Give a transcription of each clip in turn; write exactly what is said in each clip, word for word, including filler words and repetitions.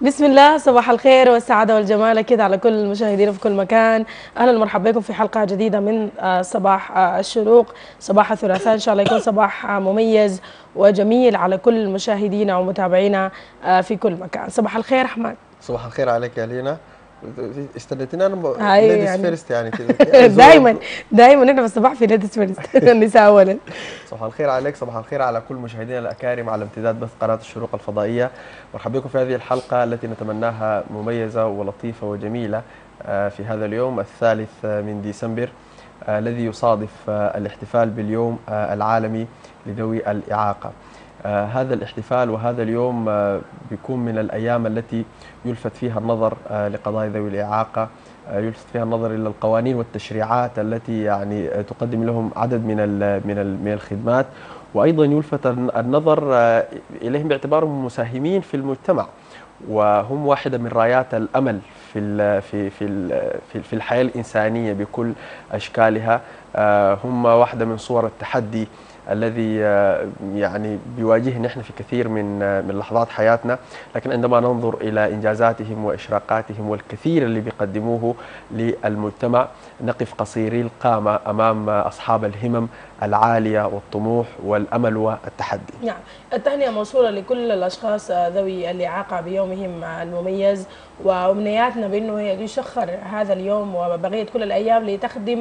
بسم الله، صباح الخير والسعادة والجمال كده على كل المشاهدين في كل مكان. أهلا ومرحبا بكم في حلقة جديدة من آه، صباح آه، الشروق. صباح الثلاثاء إن شاء الله يكون صباح آه، مميز وجميل على كل مشاهدينا ومتابعينا آه، في كل مكان. صباح الخير أحمد. صباح الخير عليك يا لينا. استنيتني انا هاي ليديز يعني فيرست يعني كده يا زول. دايما دايما نحن في الصباح في ليديز فيرست النساء أولا. صباح الخير عليك، صباح الخير على كل مشاهدينا الاكارم على امتداد بث قناه الشروق الفضائيه. مرحبا بكم في هذه الحلقه التي نتمناها مميزه ولطيفه وجميله آه، في هذا اليوم الثالث من ديسمبر آه، الذي يصادف آه، الاحتفال باليوم آه، العالمي لذوي الاعاقه. آه هذا الاحتفال وهذا اليوم آه بيكون من الأيام التي يلفت فيها النظر آه لقضايا ذوي الإعاقة، آه يلفت فيها النظر إلى القوانين والتشريعات التي يعني آه تقدم لهم عدد من من من الخدمات، وأيضا يلفت النظر آه إليهم باعتبارهم مساهمين في المجتمع، وهم واحدة من رايات الأمل في في في في الحياة الإنسانية بكل أشكالها. آه هم واحدة من صور التحدي الذي يعني بيواجهنا احنا في كثير من من لحظات حياتنا، لكن عندما ننظر الى انجازاتهم واشراقاتهم والكثير اللي بيقدموه للمجتمع نقف قصيري القامه امام اصحاب الهمم العاليه والطموح والامل والتحدي. نعم، التهنئة موصولة لكل الأشخاص ذوي الإعاقة بيومهم المميز، وأمنياتنا بأنه يسخر هذا اليوم وبقية كل الأيام لتخدم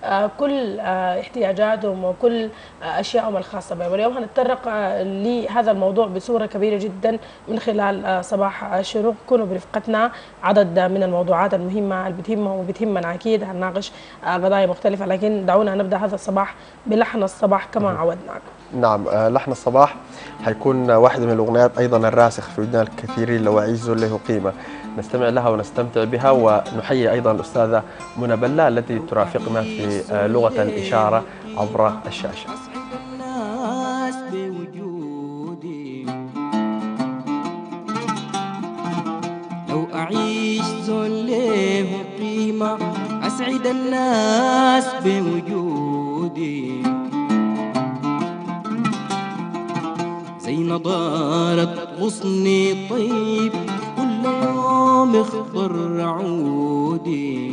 كل احتياجاتهم وكل أشيائهم الخاصة بهم. واليوم هنتطرق لهذا الموضوع بصورة كبيرة جدا من خلال صباح الشروق. كونوا برفقتنا، عدد من الموضوعات المهمة اللي بتهمهم وبتهمنا أكيد. هنناقش قضايا مختلفة، لكن دعونا نبدأ هذا الصباح بلحن الصباح كما عودناك. نعم، لحن الصباح حيكون واحدة من الأغنيات أيضا الراسخ في وجدان الكثيرين، لو أعيز له قيمة. نستمع لها ونستمتع بها، ونحيي أيضا الأستاذة منى بلا التي ترافقنا في لغة الإشارة عبر الشاشة. لو أعيش زول له قيمة أسعد الناس بوجودي، زي نضارة غصني طيب كل يوم يخضر عودي،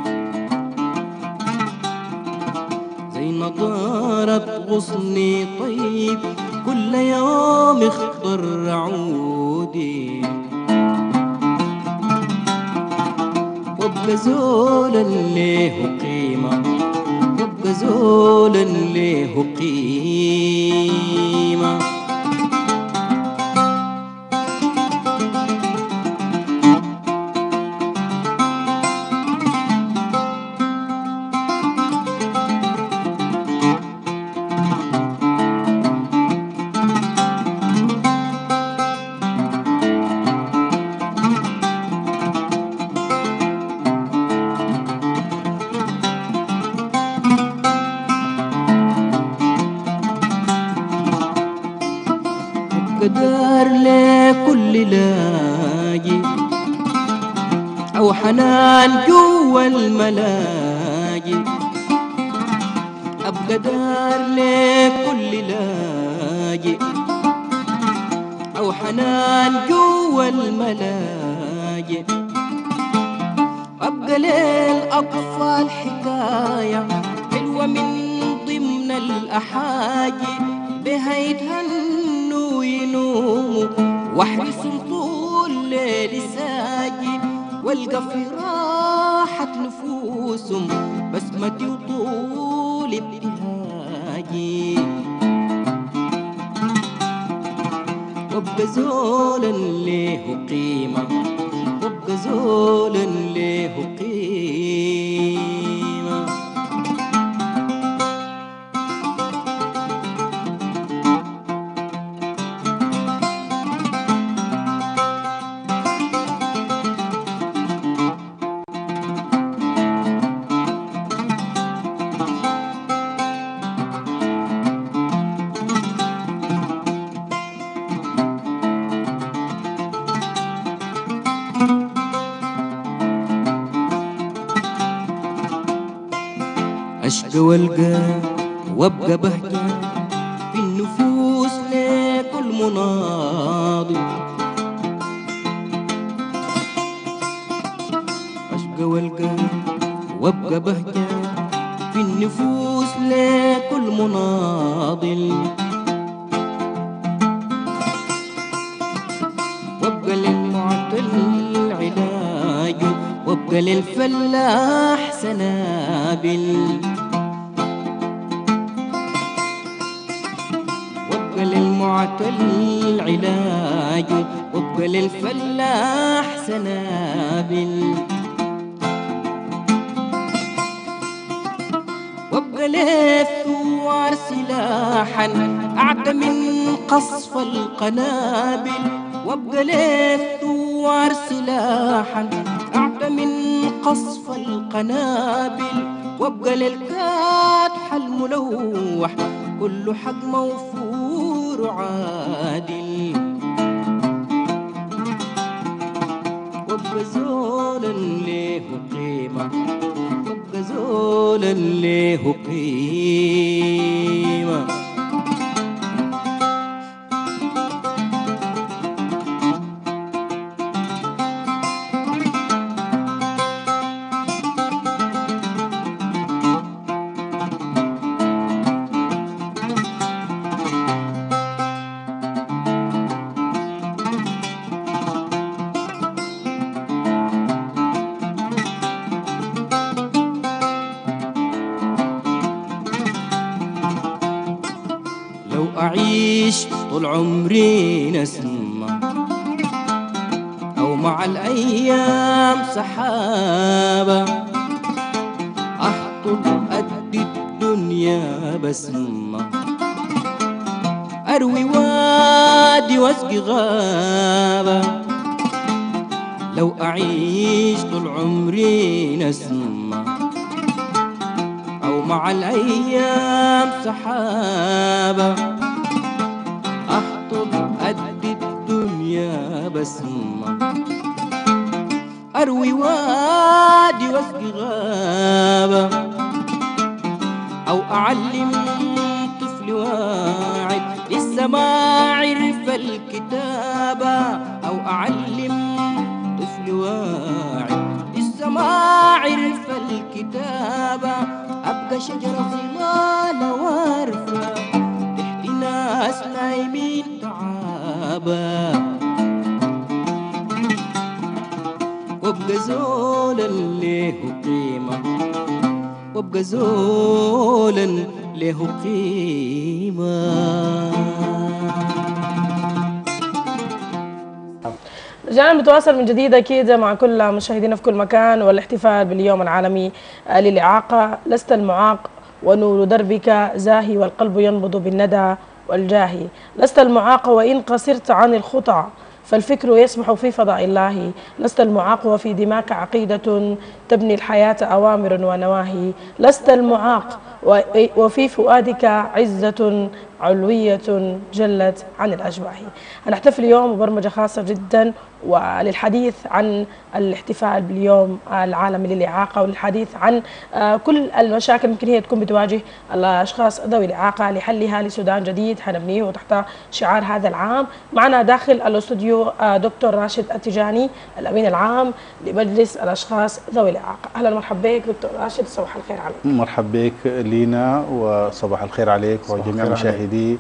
زي نضارة غصني طيب كل يوم يخضر عودي، وابقى زولا له قيمة، وابقى زولا له قيمة. قدر لكل لاجي أو حنان جوا الملاجي، أبقى دار لكل لاجي أو حنان جوا الملاجي، أبقى للأطفال حكاية حلوة من ضمن الأحاجي، بها يتهنوا وينوموا واحرسوا طول ليل ساجي، والقى في راحة نفوسهم بسمتي وطول ابتهاجي، وابقى زولا له قيمة، وابقى زولا له قيمة. أشقى والقى وابقى بهجة في النفوس لكل مناضل، والقى وابقى بهجة في النفوس لكل مناضل، وابقى للمعتل علاج، وابقى للفلاح سنابل، وابقى للمعتل علاج، وابقى للفلاح سنابل، وابقى للثوار سلاحا أعد من قصف القنابل، وابقى للثوار سلاحا أعد من قصف القنابل، وابقى للكادح الملوح كل حق موفور وعادل، وابقى زولا له قيمة، وابقى زولا له قيمة. أعيش طول عمري نسمة أو مع الأيام سحابة، أحطب قد الدنيا بسمة، أروي وادي واسقي غابة. لو أعيش طول عمري نسمة أو مع الأيام سحابة، أحطب قد الدنيا بسمة، أروي وادي واسقي غابة، أو أعلم طفل واعد لسه ما عرف الكتابة، أو أعلم طفل واعد لسه ما عرف الكتابة، أبقى شجرة ظلال وارفة تحت ناس نايمين تعابة، وابقى زولا له قيمة، وابقى زولا له قيمة. رجعنا بنتواصل من جديد أكيد مع كل مشاهدينا في كل مكان، والاحتفال باليوم العالمي للإعاقة. لست المعاق ونور دربك زاهي، والقلب ينبض بالندى والجاهي. لست المعاق وإن قصرت عن الخطى، فالفكر يسبح في فضاء الله. لست المعاق وفي دماك عقيدة تبني الحياة أوامر ونواهي. لست المعاق وفي فؤادك عزة علوية جلت عن الأشباه. هنحتفل اليوم ببرمجة خاصة جدا وللحديث عن الاحتفال باليوم العالمي للإعاقة، وللحديث عن كل المشاكل ممكن هي تكون بتواجه الأشخاص ذوي الإعاقة لحلها لسودان جديد حنبنيه وتحت شعار هذا العام. معنا داخل الاستوديو دكتور راشد التجاني الأمين العام لمجلس الأشخاص ذوي الإعاقة. أهلا ومرحبا بك دكتور راشد، صباح الخير عليك. مرحبا بك لينا، وصباح الخير عليك وجميع مشاهدي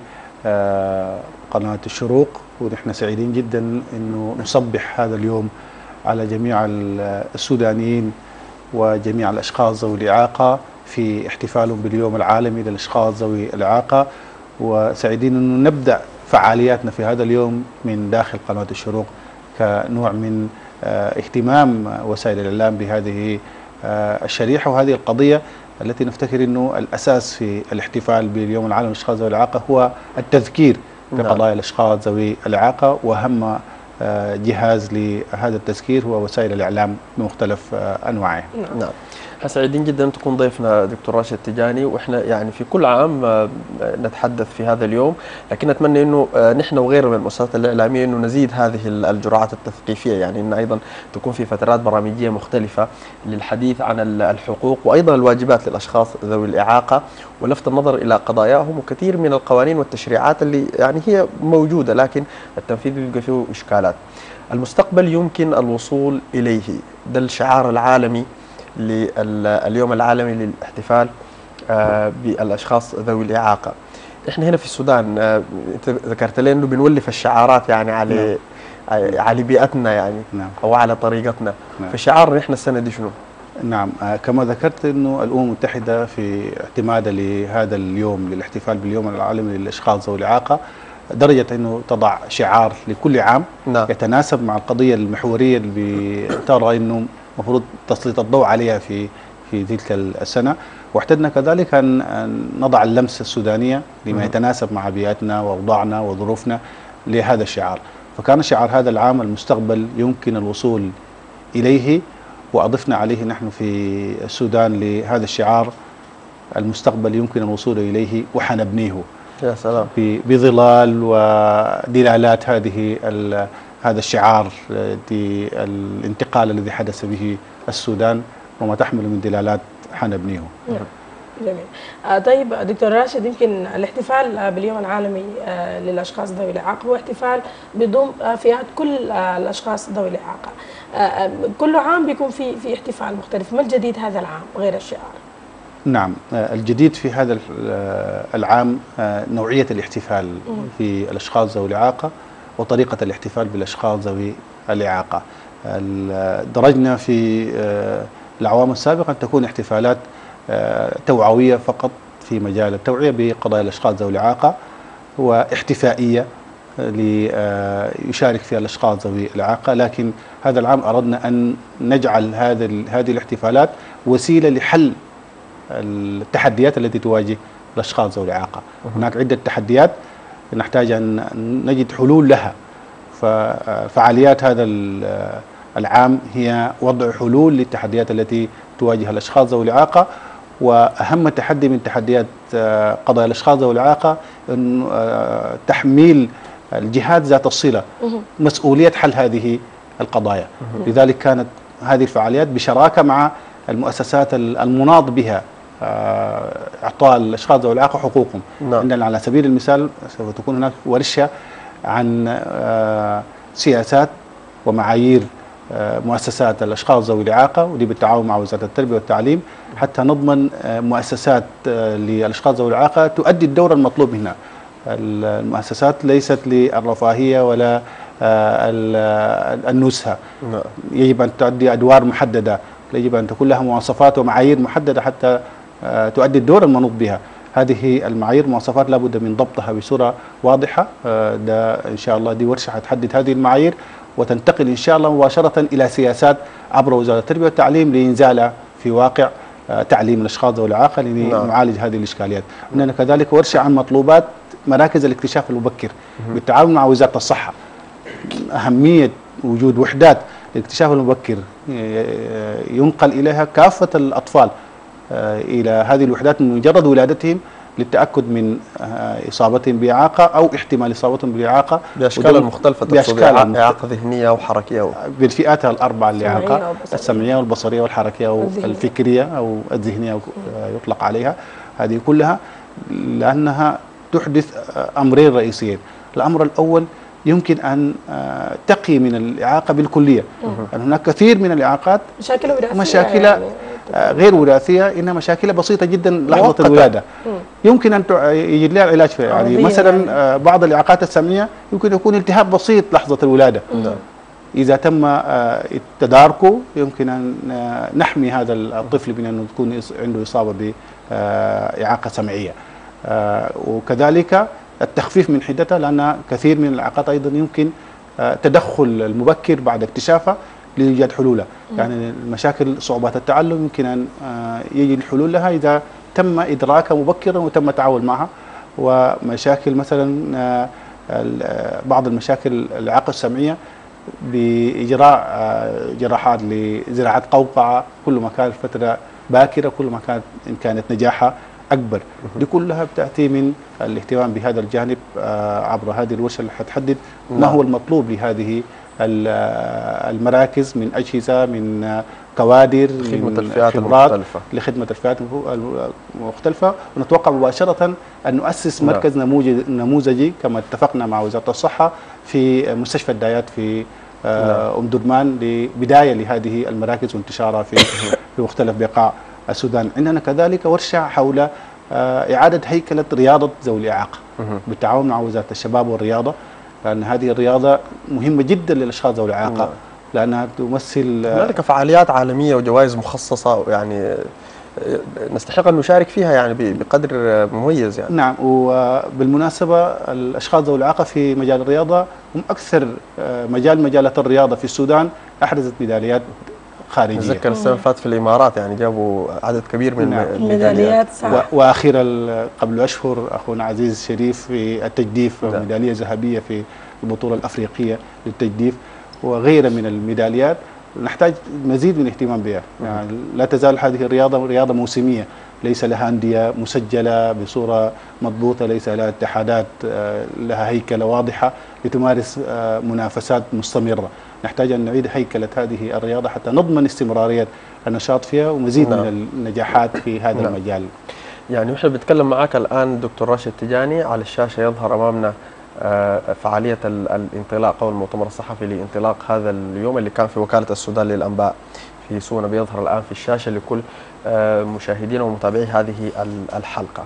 قناة الشروق. ونحن سعيدين جدا انه نصبح هذا اليوم على جميع السودانيين وجميع الاشخاص ذوي الاعاقه في احتفالهم باليوم العالمي للاشخاص ذوي الاعاقه، وسعيدين انه نبدا فعالياتنا في هذا اليوم من داخل قناة الشروق كنوع من اهتمام وسائل الاعلام بهذه الشريحه وهذه القضيه التي نفتكر انه الاساس في الاحتفال باليوم العالمي للاشخاص ذوي الاعاقه هو التذكير بقضايا الاشخاص ذوي الاعاقه، واهم جهاز لهذا التذكير هو وسائل الاعلام بمختلف انواعها. نعم. سعيدين جدا تكون ضيفنا دكتور راشد التجاني، واحنا يعني في كل عام نتحدث في هذا اليوم، لكن نتمنى انه نحن وغيرنا من المؤسسات الاعلاميه انه نزيد هذه الجرعات التثقيفيه، يعني ان ايضا تكون في فترات برامجيه مختلفه للحديث عن الحقوق وايضا الواجبات للاشخاص ذوي الاعاقه، ولفت النظر الى قضاياهم وكثير من القوانين والتشريعات اللي يعني هي موجوده لكن التنفيذ بيبقى فيه اشكالات. المستقبل يمكن الوصول اليه، ده الشعار العالمي لليوم العالمي للاحتفال بالاشخاص ذوي الاعاقه. احنا هنا في السودان انت ذكرت لي انه بنولف الشعارات يعني على نعم. على بيئتنا يعني نعم. او على طريقتنا. نعم. فشعارنا احنا السنه دي شنو؟ نعم كما ذكرت انه الامم المتحده في اعتمادها لهذا اليوم للاحتفال باليوم العالمي للاشخاص ذوي الاعاقه درجه انه تضع شعار لكل عام نعم. يتناسب مع القضيه المحوريه اللي ترى انه المفروض تسليط الضوء عليها في في تلك السنه، واعتدنا كذلك ان نضع اللمسه السودانيه لما يتناسب مع بيئتنا واوضاعنا وظروفنا لهذا الشعار. فكان شعار هذا العام المستقبل يمكن الوصول اليه، واضفنا عليه نحن في السودان لهذا الشعار المستقبل يمكن الوصول اليه وحنبنيه. يا سلام. بظلال ودلالات هذه هذا الشعار الانتقال الذي حدث به السودان وما تحمل من دلالات حنبنيه. جميل. آه طيب دكتور راشد، يمكن الاحتفال باليوم العالمي آه للاشخاص ذوي الاعاقه هو احتفال بيضم آه فئات كل آه الاشخاص ذوي الاعاقه. آه كل عام بيكون في في احتفال مختلف، ما الجديد هذا العام غير الشعار؟ نعم آه الجديد في هذا العام آه نوعيه الاحتفال في الاشخاص ذوي الاعاقه وطريقه الاحتفال بالاشخاص ذوي الاعاقه. درجنا في آه الاعوام السابقه ان تكون احتفالات توعوية فقط في مجال التوعية بقضايا الأشخاص ذوي الإعاقة، واحتفائية ليشارك فيها الأشخاص ذوي الإعاقة. لكن هذا العام أردنا أن نجعل هذا هذه الاحتفالات وسيلة لحل التحديات التي تواجه الأشخاص ذوي الإعاقة. هناك عدة تحديات نحتاج أن نجد حلول لها، ففعاليات هذا العام هي وضع حلول للتحديات التي تواجه الأشخاص ذوي الإعاقة. وأهم تحدي من تحديات قضايا الأشخاص ذوي الإعاقة أن تحميل الجهات ذات الصلة مسؤولية حل هذه القضايا. لذلك كانت هذه الفعاليات بشراكة مع المؤسسات المناط بها إعطاء الأشخاص ذوي الإعاقة حقوقهم. عندنا على سبيل المثال سوف تكون هناك ورشة عن سياسات ومعايير مؤسسات الأشخاص ذوي الإعاقة، ودي بالتعاون مع وزارة التربية والتعليم، حتى نضمن مؤسسات للأشخاص ذوي الإعاقة تؤدي الدور المطلوب هنا. المؤسسات ليست للرفاهية ولا النزهة، يجب أن تؤدي أدوار محددة، يجب أن تكون لها مواصفات ومعايير محددة حتى تؤدي الدور المنوط بها. هذه المعايير مواصفات لابد من ضبطها بصورة واضحة. ده إن شاء الله دي ورشة حتحدد هذه المعايير وتنتقل إن شاء الله مباشرة إلى سياسات عبر وزارة التربية والتعليم لإنزالها في واقع تعليم الأشخاص ذوي الإعاقة لنعالج هذه الإشكاليات. عندنا كذلك ورشة عن مطلوبات مراكز الاكتشاف المبكر بالتعاون مع وزارة الصحة. أهمية وجود وحدات الاكتشاف المبكر ينقل إليها كافة الأطفال إلى هذه الوحدات من مجرد ولادتهم للتأكد من إصابتهم بإعاقة أو احتمال إصابتهم بإعاقة بأشكال مختلفة، بأشكال إعاقة ذهنية وحركية بالفئات الأربعة الإعاقة السمعية والبصرية والحركية والفكرية أو الذهنية يطلق عليها. هذه كلها لأنها تحدث أمرين رئيسيين. الأمر الأول يمكن أن تقي من الإعاقة بالكلية. أن هناك كثير من الإعاقات مشاكل وراثية مشاكل يعني غير وراثية، إنها مشاكل بسيطة جدا لحظة الولادة يمكن أن يجد لها علاج فيها. يعني مثلا بعض الإعاقات السمعية يمكن يكون التهاب بسيط لحظة الولادة، إذا تم تداركه يمكن أن نحمي هذا الطفل من أن تكون عنده إصابة بإعاقة سمعية. وكذلك التخفيف من حدتها، لأن كثير من الإعاقات أيضا يمكن تدخل المبكر بعد اكتشافها لإيجاد حلولها. يعني المشاكل صعوبات التعلم يمكن أن يجي الحلول لها إذا تم إدراكها مبكرا وتم التعامل معها. ومشاكل مثلا بعض المشاكل الإعاقة السمعية بإجراء جراحات لزراعة قوقعة، كل ما كانت فترة باكرة كل ما كانت إن كانت نجاحها أكبر. دي كلها بتأتي من الاهتمام بهذا الجانب عبر هذه الورشة اللي حتحدد ما هو المطلوب لهذه المراكز من أجهزة، من كوادر، خدمة من الفئات خبرات المختلفة لخدمة الفئات المختلفة. ونتوقع مباشرة أن نؤسس مركز نموذجي كما اتفقنا مع وزارة الصحة في مستشفى الدايات في أم درمان لبداية لهذه المراكز وانتشارها في في مختلف بقاع السودان. عندنا كذلك ورشة حول إعادة هيكلة رياضة ذوي الإعاقة بالتعاون مع وزارة الشباب والرياضة، لأن هذه الرياضة مهمة جدا للأشخاص ذوي الإعاقة لأنها تمثل هنالك فعاليات عالمية وجوائز مخصصة يعني نستحق أن نشارك فيها يعني بقدر مميز يعني. نعم، وبالمناسبة الأشخاص ذوي الإعاقة في مجال الرياضة هم أكثر مجال مجالات الرياضة في السودان أحرزت ميداليات خارجية. أتذكر السنة اللي فاتت في الإمارات يعني جابوا عدد كبير من نعم. الميداليات. وأخيرا قبل أشهر أخونا عزيز شريف في التجديف نعم. ميدالية ذهبية في البطولة الأفريقية للتجديف وغيرها من الميداليات. نحتاج مزيد من الاهتمام بها يعني. لا تزال هذه الرياضة رياضة موسمية، ليس لها أندية مسجلة بصورة مضبوطة، ليس لها اتحادات لها هيكلة واضحة لتمارس منافسات مستمرة. نحتاج أن نعيد هيكلة هذه الرياضة حتى نضمن استمرارية النشاط فيها ومزيد نعم. من النجاحات في هذا نعم. المجال. يعني نحن بنتكلم معك الآن دكتور راشد تجاني، على الشاشة يظهر أمامنا فعالية الانطلاق أو المؤتمر الصحفي لانطلاق هذا اليوم اللي كان في وكالة السودان للأنباء في سونا، بيظهر الآن في الشاشة لكل مشاهدينا ومتابعي هذه الحلقة.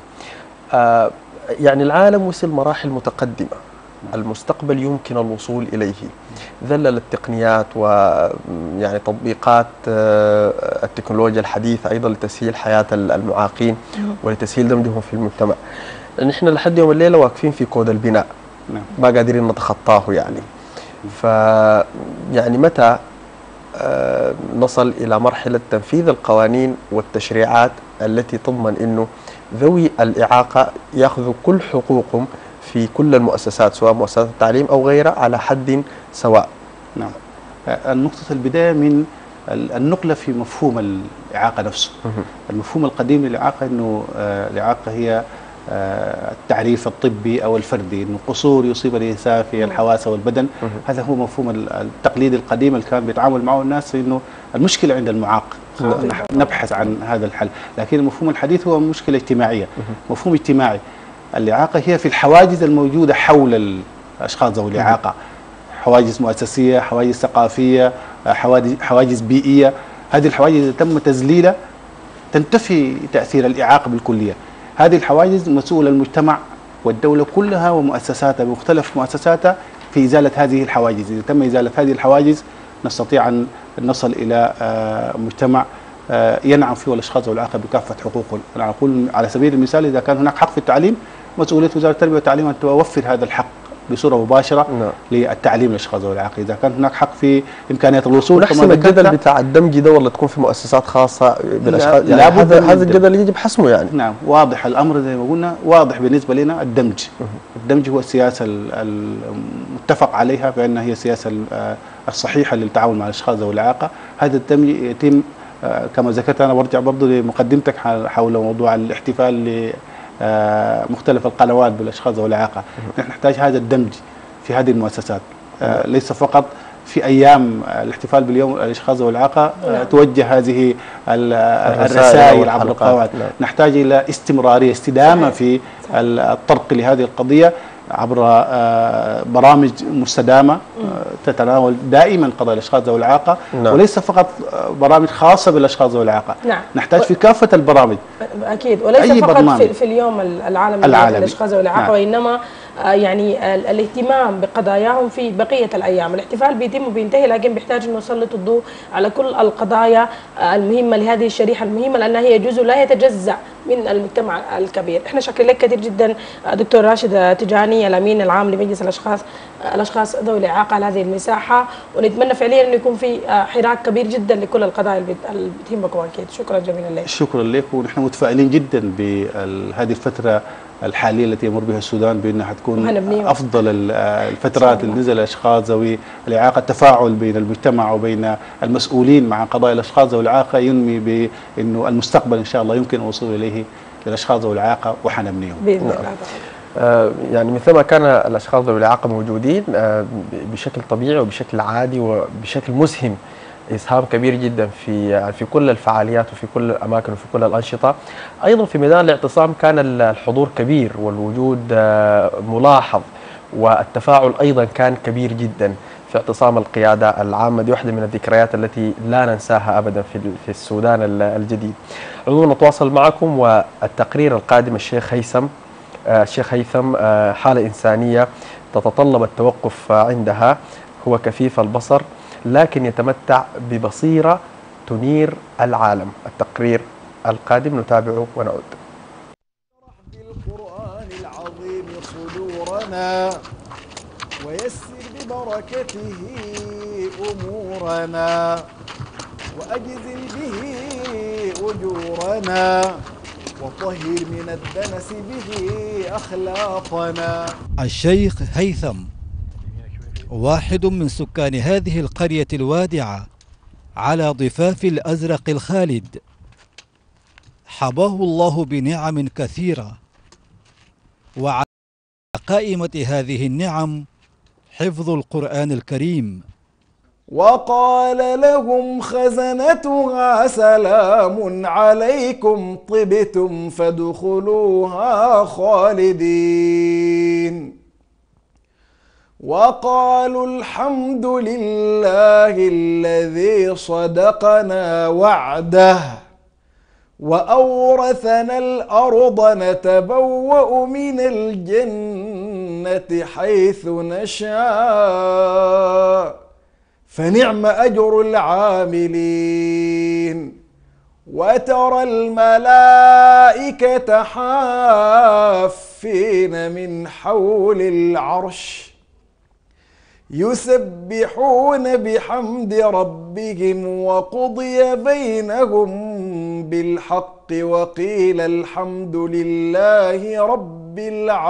يعني العالم وصل مراحل متقدمة، المستقبل يمكن الوصول إليه، ذلل التقنيات ويعني تطبيقات التكنولوجيا الحديثة أيضا لتسهيل حياة المعاقين ولتسهيل دمجهم في المجتمع. نحن لحد يوم الليلة واقفين في كود البناء ما قادرين نتخطاه يعني. ف يعني متى نصل إلى مرحلة تنفيذ القوانين والتشريعات التي تضمن أنه ذوي الإعاقة يأخذوا كل حقوقهم في كل المؤسسات سواء مؤسسات التعليم أو غيرها على حد سواء؟ نعم، النقطة البداية من النقلة في مفهوم الإعاقة نفسه. المفهوم القديم للإعاقة أنه الإعاقة هي التعريف الطبي أو الفردي، أنه قصور يصيب الإنسان في الحواس والبدن. هذا هو مفهوم التقليد القديم اللي كان بيتعامل معه الناس، أنه المشكلة عند المعاق نبحث عن هذا الحل. لكن المفهوم الحديث هو مشكلة اجتماعية، مفهوم اجتماعي. الإعاقة هي في الحواجز الموجودة حول الأشخاص ذوي الإعاقة، حواجز مؤسسية، حواجز ثقافية، حواجز بيئية. هذه الحواجز إذا تم تذليلها تنتفي تأثير الإعاقة بالكلية. هذه الحواجز مسؤول المجتمع والدولة كلها ومؤسساتها بمختلف مؤسساتها في إزالة هذه الحواجز. إذا تم إزالة هذه الحواجز نستطيع أن نصل إلى مجتمع ينعم فيه الأشخاص ذوي الإعاقة بكافة حقوقهم. أنا أقول على سبيل المثال إذا كان هناك حق في التعليم، مسؤولية وزارة التربية والتعليم أن توفر هذا الحق بصورة مباشرة نعم. للتعليم للأشخاص ذوي الإعاقة. إذا كان هناك حق في إمكانية الوصول، نحسم الجدل بتاع الدمج ده ولا تكون في مؤسسات خاصة بالأشخاص يعني هذا هذا الجدل يجب حسمه يعني. نعم، واضح الأمر زي ما قلنا، واضح بالنسبة لنا الدمج. الدمج هو السياسة المتفق عليها بأنها هي السياسة الصحيحة للتعامل مع الأشخاص ذوي الإعاقة. هذا الدمج يتم كما ذكرت أنا، برجع برضه لمقدمتك حول موضوع الاحتفال لمختلف القنوات بالأشخاص ذوي الإعاقة. نحن نحتاج هذا الدمج في هذه المؤسسات، ليس فقط في أيام الاحتفال باليوم الأشخاص ذوي الإعاقة توجه هذه الرسائل عبر القنوات. نحتاج إلى استمرارية، استدامة في الطرق لهذه القضية عبر برامج مستدامة تتناول دائما قضايا الأشخاص ذوي الإعاقة نعم. وليس فقط برامج خاصة بالأشخاص ذوي الإعاقة نعم. نحتاج في كافة البرامج أكيد، وليس فقط في, في اليوم العالمي للأشخاص ذوي الإعاقة نعم. وإنما يعني الاهتمام بقضاياهم في بقية الأيام. الاحتفال بيتم وبينتهي، لكن بيحتاج أن نسلط الضوء على كل القضايا المهمة لهذه الشريحة المهمة، لأنها هي جزء لا يتجزأ من المجتمع الكبير. احنا شاكرين لك كثير جدا دكتور راشد تجاني، الأمين العام لمجلس الأشخاص الأشخاص ذوي الإعاقة على هذه المساحة، ونتمنى فعليا أن يكون في حراك كبير جدا لكل القضايا اللي بتهمكم أكيد. شكرا جزيلا لك. شكرا لك، ونحن متفائلين جدا بهذه الفترة الحالية التي يمر بها السودان بأنها تكون أفضل الفترات اللي نزل الأشخاص ذوي الإعاقة. التفاعل بين المجتمع وبين المسؤولين مع قضايا الأشخاص ذوي الإعاقة ينمي بأنه المستقبل إن شاء الله يمكن الوصول إليه للأشخاص ذوي الإعاقة وحنبنيهم بإذن الله. آه يعني مثلما كان الأشخاص ذوي الإعاقة موجودين آه بشكل طبيعي وبشكل عادي وبشكل مسهم، إسهام كبير جدا في في كل الفعاليات وفي كل الأماكن وفي كل الأنشطة. أيضا في ميدان الاعتصام كان الحضور كبير والوجود ملاحظ، والتفاعل أيضا كان كبير جدا. في اعتصام القيادة العامة. دي واحدة من الذكريات التي لا ننساها أبدا في في السودان الجديد. عموما نتواصل معكم، والتقرير القادم الشيخ هيثم الشيخ هيثم حالة إنسانية تتطلب التوقف عندها. هو كفيف البصر لكن يتمتع ببصيرة تنير العالم. التقرير القادم نتابعه ونعود. بالقرآن العظيم صدورنا ويسر ببركته أمورنا وأجزل به أجورنا وطهر من الدنس به أخلاقنا. الشيخ هيثم واحد من سكان هذه القرية الوادعة على ضفاف الأزرق الخالد، حباه الله بنعم كثيرة، وعلى قائمة هذه النعم حفظ القرآن الكريم. وقال لهم خزنتها سلام عليكم طبتم فادخلوها خالدين. وقالوا الحمد لله الذي صدقنا وعده وأورثنا الأرض نتبوأ من الجنة حيث نشاء فنعم أجر العاملين. وترى الملائكة حافين من حول العرش يسبحون بحمد ربهم وقضي بينهم بالحق وقيل الحمد لله رب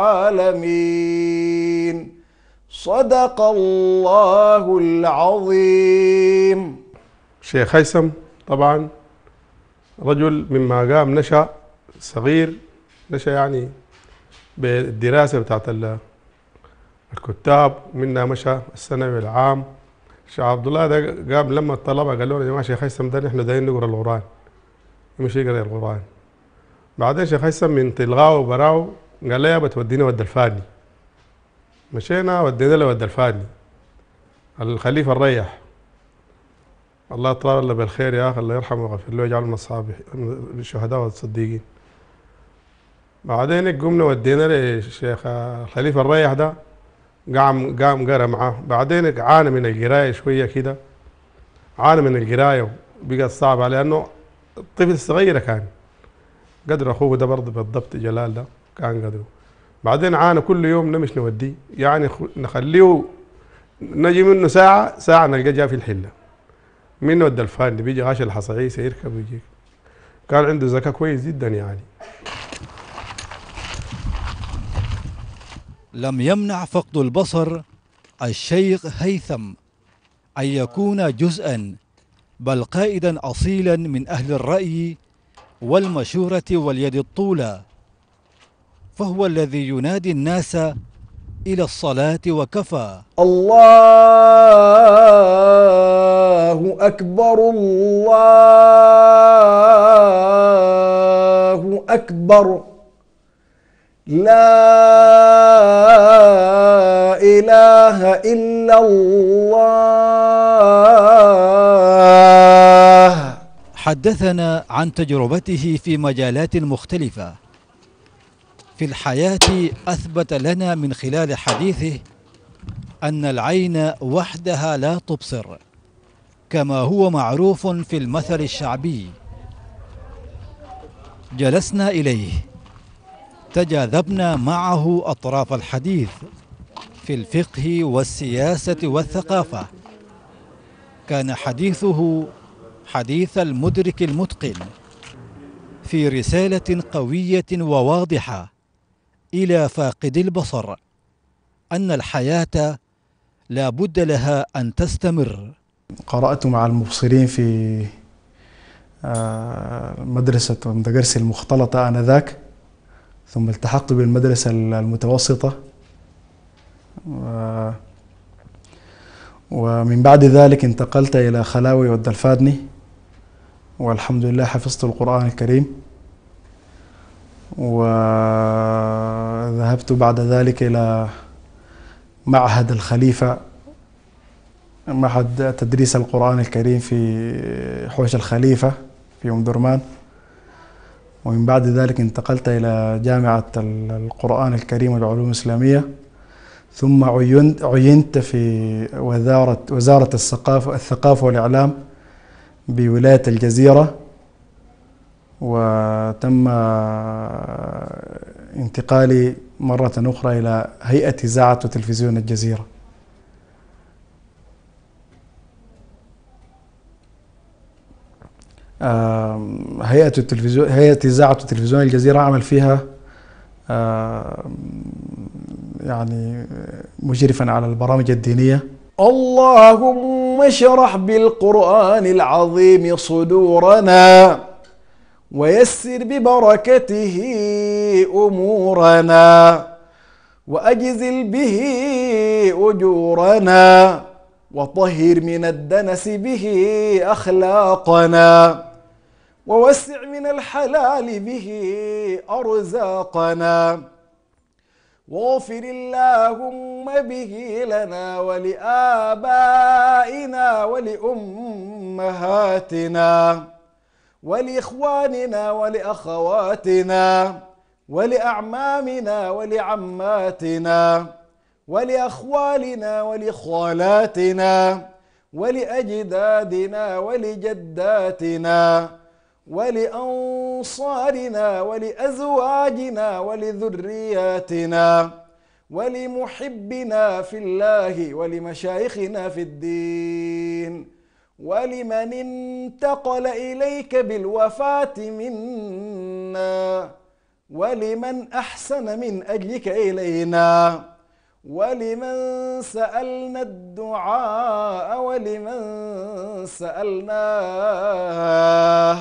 العالمين. صدق الله العظيم. الشيخ هيثم طبعا رجل مما قام نشأ صغير، نشأ يعني بالدراسة بتاعت الكتاب، منها مشى الثانوي العام. الشيخ عبد الله ده قام لما الطلبة قالوا له يا جماعة الشيخ هيثم ده نحن دايرين نقرا القرآن، يمشي يقرا القرآن. بعدين الشيخ هيثم من تلغاه وبراو قال لي يابا توديني ود الفادي. مشينا ودينا له ود الفادي الخليفة الريح، الله يطال له بالخير يا اخي، الله يرحمه ويغفر له ويجعله من الصالحين الشهداء والصديقين. بعدين قمنا ودينا للشيخ الخليفة الريح ده، قام قام قرا معاه. بعدين عانى من القرايه شويه كده، عانى من القرايه وبقى صعب عليه لانه الطفل صغير كان قدر اخوه ده برضه بالضبط، جلال ده كان قدره. بعدين عانى كل يوم نمش نوديه، يعني نخليه نجي منه ساعه ساعه نلقاه جا في الحله منه ود الفاني، بيجي غاش الحصعيسه يركب ويجي. كان عنده ذكاء كويس جدا يعني. لم يمنع فقد البصر الشيخ هيثم أن يكون جزءا بل قائدا أصيلا من أهل الرأي والمشورة واليد الطولى، فهو الذي ينادي الناس إلى الصلاة وكفى. الله أكبر الله أكبر لا إله إلا الله. حدثنا عن تجربته في مجالات مختلفة في الحياة، أثبت لنا من خلال حديثه أن العين وحدها لا تبصر، كما هو معروف في المثل الشعبي. جلسنا إليه تجاذبنا معه أطراف الحديث في الفقه والسياسة والثقافة. كان حديثه حديث المدرك المتقن في رسالة قوية وواضحة إلى فاقد البصر أن الحياة لا بد لها أن تستمر. قرأت مع المبصرين في مدرسة مدرسة المختلطة آنذاك، ثم التحقت بالمدرسة المتوسطة، ومن بعد ذلك انتقلت إلى خلاوي والدلفادني، والحمد لله حفظت القرآن الكريم. وذهبت بعد ذلك إلى معهد الخليفة معهد تدريس القرآن الكريم في حوش الخليفة في أم درمان، ومن بعد ذلك انتقلت إلى جامعة القرآن الكريم والعلوم الإسلامية، ثم عينت عينت في وزارة وزارة الثقافة الثقافة والإعلام بولاية الجزيرة، وتم انتقالي مرة أخرى إلى هيئة إذاعة وتلفزيون الجزيرة. هيئة التلفزيون هيئة إذاعة وتلفزيون الجزيرة عمل فيها يعني مشرفا على البرامج الدينية. اللهم اشرح بالقرآن العظيم صدورنا ويسر ببركته أمورنا وأجزل به أجورنا وطهر من الدنس به أخلاقنا ووسع من الحلال به أرزاقنا واغفر اللهم به لنا ولآبائنا ولأمهاتنا ولإخواننا ولأخواتنا ولأعمامنا ولعماتنا ولأخوالنا ولخالاتنا ولأجدادنا ولجداتنا ولأنصارنا ولأزواجنا ولذرياتنا ولمحبنا في الله ولمشايخنا في الدين ولمن انتقل إليك بالوفاة منا ولمن أحسن من أجلك إلينا ولمن سألنا الدعاء ولمن سألناه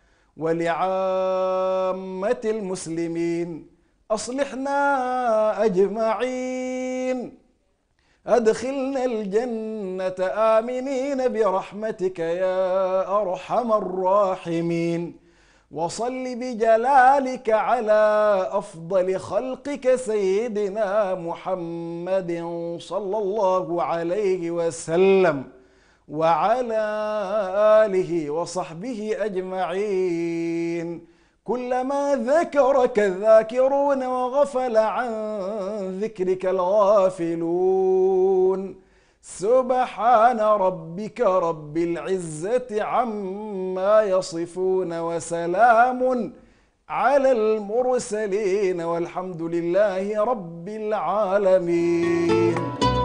ولعامة المسلمين أصلحنا أجمعين أدخلنا الجنة آمنين برحمتك يا أرحم الراحمين وصل بجلالك على أفضل خلقك سيدنا محمد صلى الله عليه وسلم وعلى آله وصحبه أجمعين كلما ذكرك الذاكرون وغفل عن ذكرك الغافلون سبحان ربك رب العزة عما يصفون وسلام على المرسلين والحمد لله رب العالمين.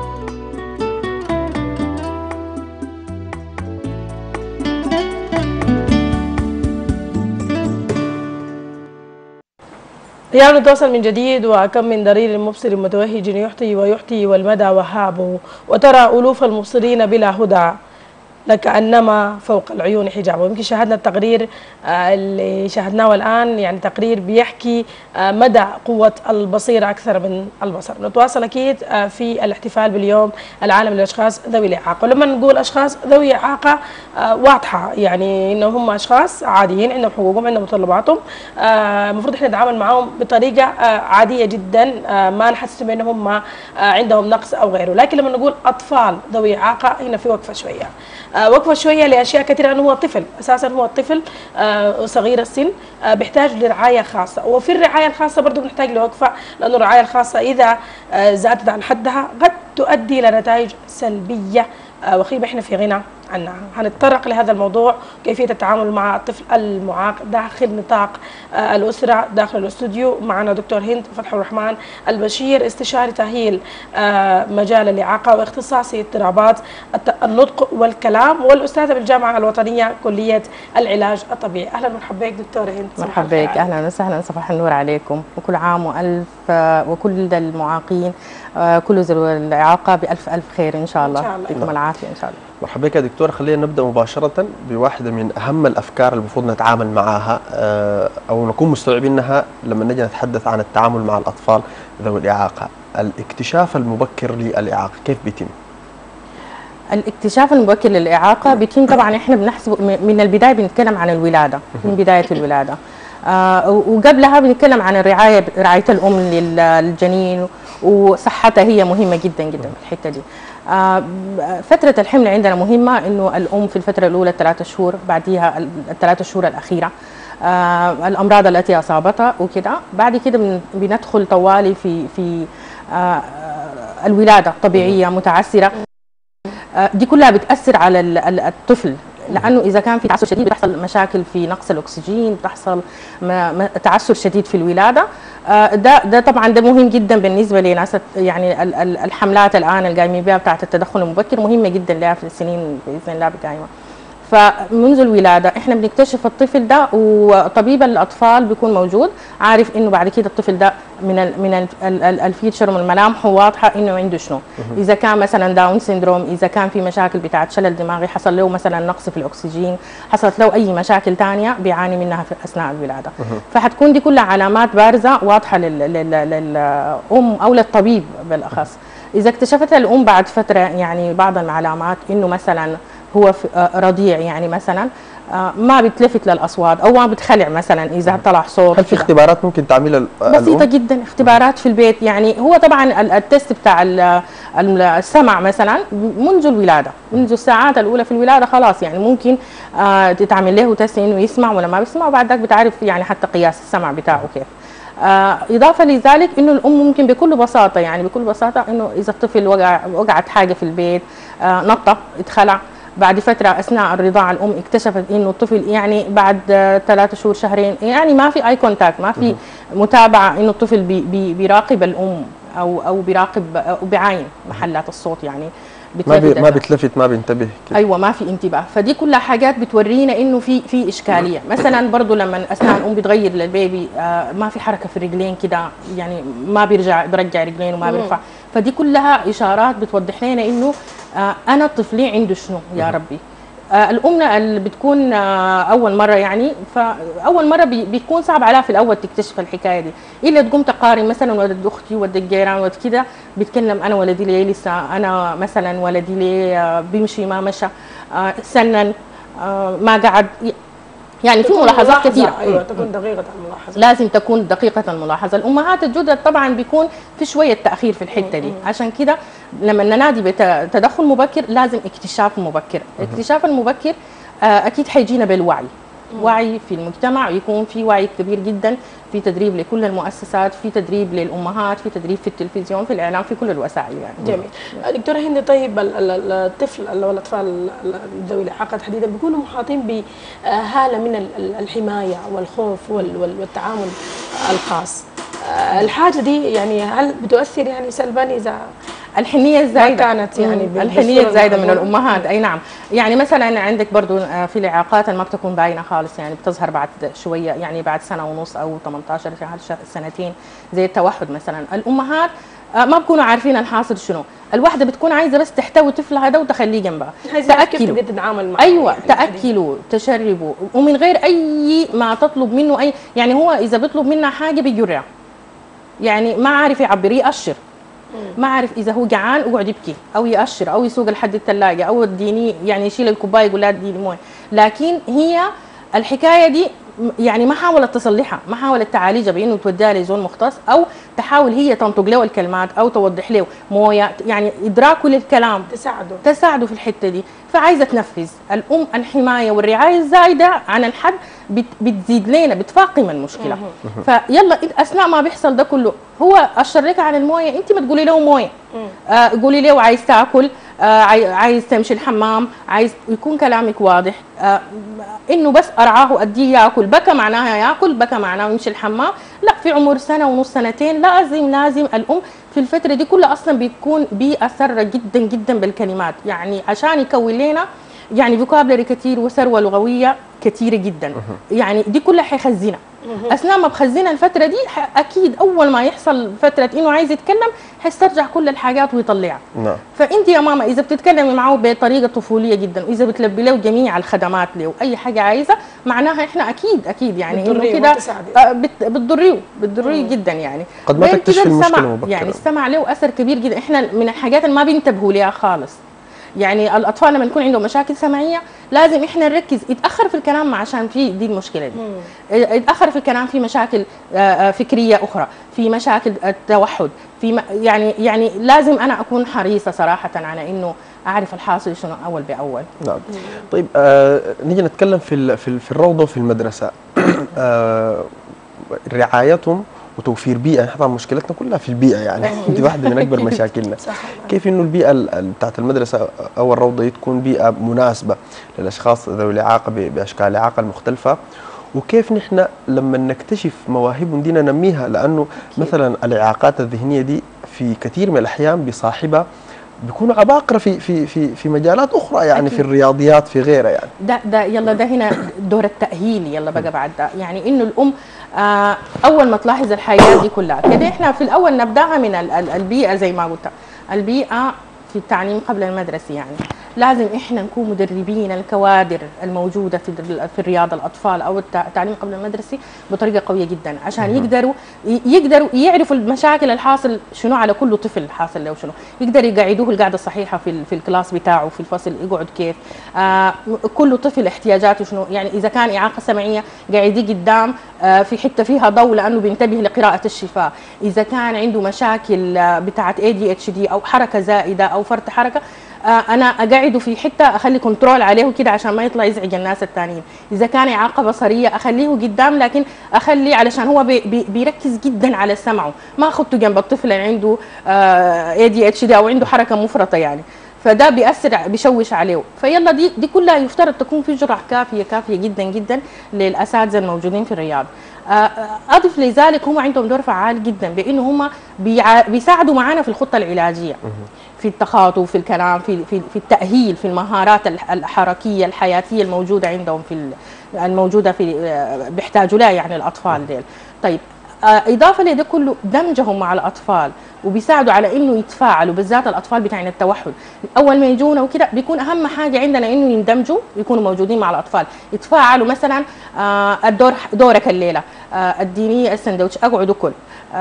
يعني نتواصل من جديد. وكم من ضرير مبصر متوهج يحطي ويحتي والمدى وهابه وترى ألوف المبصرين بلا هدى لكأنما فوق العيون حجاب. ويمكن شاهدنا التقرير اللي شاهدناه الآن، يعني تقرير بيحكي مدى قوة البصيرة أكثر من البصر. نتواصل أكيد في الاحتفال باليوم العالمي للأشخاص ذوي الإعاقة. ولما نقول أشخاص ذوي إعاقة واضحة، يعني إنهم هم أشخاص عاديين عندهم حقوقهم عندهم متطلباتهم، المفروض إحنا نتعامل معهم بطريقة عادية جدا، ما نحسس بأنهم هم عندهم نقص أو غيره. لكن لما نقول أطفال ذوي إعاقة هنا في وقفة شوية، وقفة شوية لأشياء كثيرة، أنه هو طفل أساسا، هو طفل صغير السن بيحتاج لرعاية خاصة، وفي الرعاية الخاصة برضو بنحتاج لوقفة، لأنه الرعاية الخاصة إذا زادت عن حدها قد تؤدي إلى نتائج سلبية وخيبة احنا في غنى عنها. هنتطرق لهذا الموضوع، كيفية التعامل مع الطفل المعاق داخل نطاق الأسرة داخل الاستوديو. معنا دكتور هند فتح الرحمن البشير، استشاري تأهيل مجال الإعاقة واختصاصي اضطرابات النطق والكلام، والأستاذة بالجامعة الوطنية كلية العلاج الطبيعي. أهلا ومرحبا بك دكتورة هند. مرحبا بك، أهلا وسهلا، صباح النور عليكم، وكل عام وألف وكل المعاقين كل ذوي الإعاقة بألف ألف خير إن شاء الله، يعطيكم العافية إن شاء الله. مرحبا بك يا دكتورة. خلينا نبدأ مباشرة بواحدة من أهم الأفكار المفروض نتعامل معها أو نكون مستوعبين أنها لما نجي نتحدث عن التعامل مع الأطفال ذوي الإعاقة. الاكتشاف المبكر للإعاقة كيف بيتم؟ الاكتشاف المبكر للإعاقة بيتم طبعا إحنا بنحسب من البداية، بنتكلم عن الولادة، من بداية الولادة، آه وقبلها بنتكلم عن الرعاية رعاية الأم للجنين وصحتها، هي مهمة جدا جدا في الحتة دي. آه فتره الحمل عندنا مهمه، انه الام في الفتره الاولى الثلاثه شهور، بعديها الثلاثه شهور الاخيره آه الامراض التي اصابتها وكده. بعد كده بندخل طوالي في في آه الولاده طبيعيه متعسره. آه دي كلها بتاثر على الطفل، لانه اذا كان في تعسر شديد بتحصل مشاكل في نقص الاكسجين، بتحصل تعسر شديد في الولاده. آه ده ده طبعا ده مهم جدا بالنسبه لناس يعني الحملات الان القايمين بها بتاعت التدخل المبكر، مهمه جدا لها في السنين باذن الله القايمه. فمنذ الولاده احنا بنكتشف الطفل ده، وطبيب الاطفال بيكون موجود عارف انه بعد كده الطفل ده من ال من الفيتشر من ملامحه واضحه انه عنده شنو. اذا كان مثلا داون سيندروم، اذا كان في مشاكل بتاعت شلل دماغي، حصل له مثلا نقص في الاكسجين، حصلت له اي مشاكل ثانيه بيعاني منها في اثناء الولاده. فحتكون دي كلها علامات بارزه واضحه للام او للطبيب بالاخص. اذا اكتشفتها الام بعد فتره يعني بعض العلامات انه مثلا هو رضيع، يعني مثلا ما بتلفت للاصوات او ما بتخلع مثلا اذا طلع صوت. هل في اختبارات ممكن تعملها الام؟ بسيطه جدا، اختبارات في البيت. يعني هو طبعا التست بتاع السمع مثلا منذ الولاده، منذ الساعات الاولى في الولاده خلاص، يعني ممكن تتعمل له تست انه يسمع ولا ما بيسمع، وبعد ذاك بتعرف يعني حتى قياس السمع بتاعه كيف. آه إضافة لذلك إنه الأم ممكن بكل بساطة يعني بكل بساطة إنه إذا الطفل وقع وقعت حاجة في البيت، آه نطة، اتخلع، بعد فترة أثناء الرضاعة الأم اكتشفت إنه الطفل يعني بعد ثلاثة شهور شهرين يعني ما في أي كونتاكت، ما في متابعة، إنه الطفل بي بي بيراقب الأم أو أو بيراقب أو بيعاين محلات الصوت، يعني ما بي ما بتلفت ما بينتبه كده. ايوه ما في انتباه. فدي كلها حاجات بتورينا انه في في اشكاليه. مثلا برضه لما اثناء الام بتغير للبيبي آه ما في حركه في الرجلين كده، يعني ما بيرجع بيرجع رجلين وما بيرفع، فدي كلها اشارات بتوضح لنا انه آه انا طفلي عنده شنو يا ربي. آه الام اللي بتكون آه اول مره يعني، فاول مره بي بيكون صعب عليها في الاول تكتشف الحكايه دي، الا تقوم تقارن مثلا ولد اختي ولد الجيران ولد كده بيتكلم، انا ولدي ليه لسه، انا مثلا ولدي ليه آه بيمشي ما مشى، آه سنن، آه ما قعد، يعني في ملاحظات كثيره. ايوه تكون دقيقه الملاحظه، لازم تكون دقيقه الملاحظه. الامهات الجدد طبعا بيكون في شويه تاخير في الحته دي، عشان كده لما ننادي بتدخل مبكر لازم اكتشاف مبكر. الاكتشاف المبكر اكيد حيجينا بالوعي، وعي في المجتمع، ويكون في وعي كبير جدا، في تدريب لكل المؤسسات، في تدريب للامهات، في تدريب في التلفزيون، في الاعلام، في كل الوسائل يعني. جميل. دكتوره هند، طيب الطفل او الاطفال ذوي الاعاقه تحديدا بيكونوا محاطين بهاله من الحمايه والخوف والتعامل الخاص، الحاجه دي يعني هل بتؤثر يعني سلبا اذا الحنيه الزايده كانت يعني الحنيه الزايده من الامهات؟ اي نعم. يعني مثلا عندك برضو في الاعاقات ما بتكون باينه خالص، يعني بتظهر بعد شويه، يعني بعد سنه ونص او ثمانية عشر شهر سنتين، زي التوحد مثلا. الامهات ما بكونوا عارفين الحاصل شنو، الواحده بتكون عايزه بس تحتوي طفلها ده وتخليه جنبها، تاكلوا كيف تتعامل معه. ايوه يعني تاكلوا تشربوا، ومن غير اي ما تطلب منه اي، يعني هو اذا بيطلب منها حاجه بيجرها، يعني ما عارف يعبر، يقشر، ما عارف اذا هو جعان يقعد يبكي او يقشر او يسوق لحد الثلاجه او اديني، يعني يشيل الكوبايه يقول لها اديني مويه. لكن هي الحكايه دي يعني ما حاولت تصلحها، ما حاولت تعالجها بانه توديها لزول مختص، او تحاول هي تنطق له الكلمات او توضح له مويه، يعني ادراكه للكلام تساعده تساعده في الحته دي. فعايزه تنفذ الام الحمايه والرعايه الزايده عن الحد بت بتزيد لنا، بتفاقم المشكله. فيلا اثناء ما بيحصل ده كله، هو اشر لك عن المويه، انت ما تقولي له مويه، آه قولي له عايز تاكل، آه عايز تمشي الحمام، عايز يكون كلامك واضح. آه انه بس ارعاه اديه ياكل، بكى معناها ياكل، بكى معناها يمشي الحمام، لا، في عمر سنه ونص سنتين لازم لازم الام في الفتره دي كلها اصلا بيكون بيأثر جدا جدا بالكلمات، يعني عشان يكون لنا يعني فوكابلري كثير وثروه لغويه كثيره جدا، يعني دي كلها حيخزنها. اثناء ما بخزنها الفتره دي اكيد اول ما يحصل فتره انه عايز يتكلم حيسترجع كل الحاجات ويطلعها. نعم. فانت يا ماما اذا بتتكلمي معه بطريقه طفوليه جدا، واذا بتلبي له جميع الخدمات له اي حاجه عايزه، معناها احنا اكيد اكيد يعني انه كده بتضريه بتضريه جدا. يعني قد ما تكتشف المشكله مبكرا، يعني السمع له اثر كبير جدا، احنا من الحاجات اللي ما بينتبهوا لها خالص. يعني الاطفال لما يكون عندهم مشاكل سمعيه لازم احنا نركز، يتاخر في الكلام عشان في دي المشكله دي، يتاخر في الكلام في مشاكل فكريه اخرى، في مشاكل التوحد، في يعني يعني لازم انا اكون حريصه صراحه على انه اعرف الحاصل شنو اول باول. نعم. طيب آه نيجي نتكلم في في, في الروضه وفي المدرسه. آه رعايتهم وتوفير بيئه، احنا طبعا مشكلتنا كلها في البيئه يعني دي واحده من اكبر مشاكلنا. كيف انه البيئه بتاعت المدرسه او الروضه دي تكون بيئه مناسبه للاشخاص ذوي الاعاقه باشكال الاعاقه المختلفه، وكيف نحن لما نكتشف مواهبهم دي ننميها، لانه مثلا الاعاقات الذهنيه دي في كثير من الاحيان بصاحبها بيكونوا عباقرة في في في في مجالات اخرى يعني أكيد. في الرياضيات في غيرها يعني. ده ده يلا ده هنا دور التأهيل يلا بقى بعد ده، يعني انه الام آه اول ما تلاحظ الحاجات دي كلها كده احنا في الاول نبداها من البيئة زي ما قلت، البيئة في التعليم قبل المدرسة، يعني لازم احنا نكون مدربين الكوادر الموجوده في في الرياضه الاطفال او التعليم قبل المدرسي بطريقه قويه جدا عشان يقدروا يقدروا يعرفوا المشاكل الحاصل شنو على كل طفل حاصل له شنو، يقدر يقعدوه القعده الصحيحه في في الكلاس بتاعه في الفصل يقعد كيف، آه كل طفل احتياجاته شنو، يعني اذا كان اعاقه سمعيه قاعد قدام آه في حته فيها ضوء لانه بينتبه لقراءه الشفاه، اذا كان عنده مشاكل بتاعه اي دي اتش دي او حركه زائده او فرط حركه انا اقعده في حته اخلي كنترول عليه كده عشان ما يطلع يزعج الناس الثانيين، اذا كان اعاقه بصريه اخليه قدام لكن اخلي علشان هو بي بي بيركز جدا على سمعه، ما اخذته جنب الطفل اللي عنده اي دي اتش دي او عنده حركه مفرطه يعني، فده بيأثر بيشوش عليه، فيلا دي دي كلها يفترض تكون في جرعه كافيه كافيه جدا جدا للاساتذه الموجودين في الرياض. اضف لذلك هم عندهم دور فعال جدا بانه هم بيساعدوا معنا في الخطه العلاجيه، في التخاطب في الكلام في في في التاهيل في المهارات الحركيه الحياتيه الموجوده عندهم في الموجوده في بيحتاجوا لها يعني الاطفال ديل. طيب اضافه لده كله دمجهم مع الاطفال وبيساعدوا على انه يتفاعلوا بالذات الاطفال بتاعين التوحد، اول ما يجونا وكده بيكون اهم حاجه عندنا انه يندمجوا يكونوا موجودين مع الاطفال، يتفاعلوا مثلا آه الدور دورك الليله آه اديني السندوتش اقعد اكل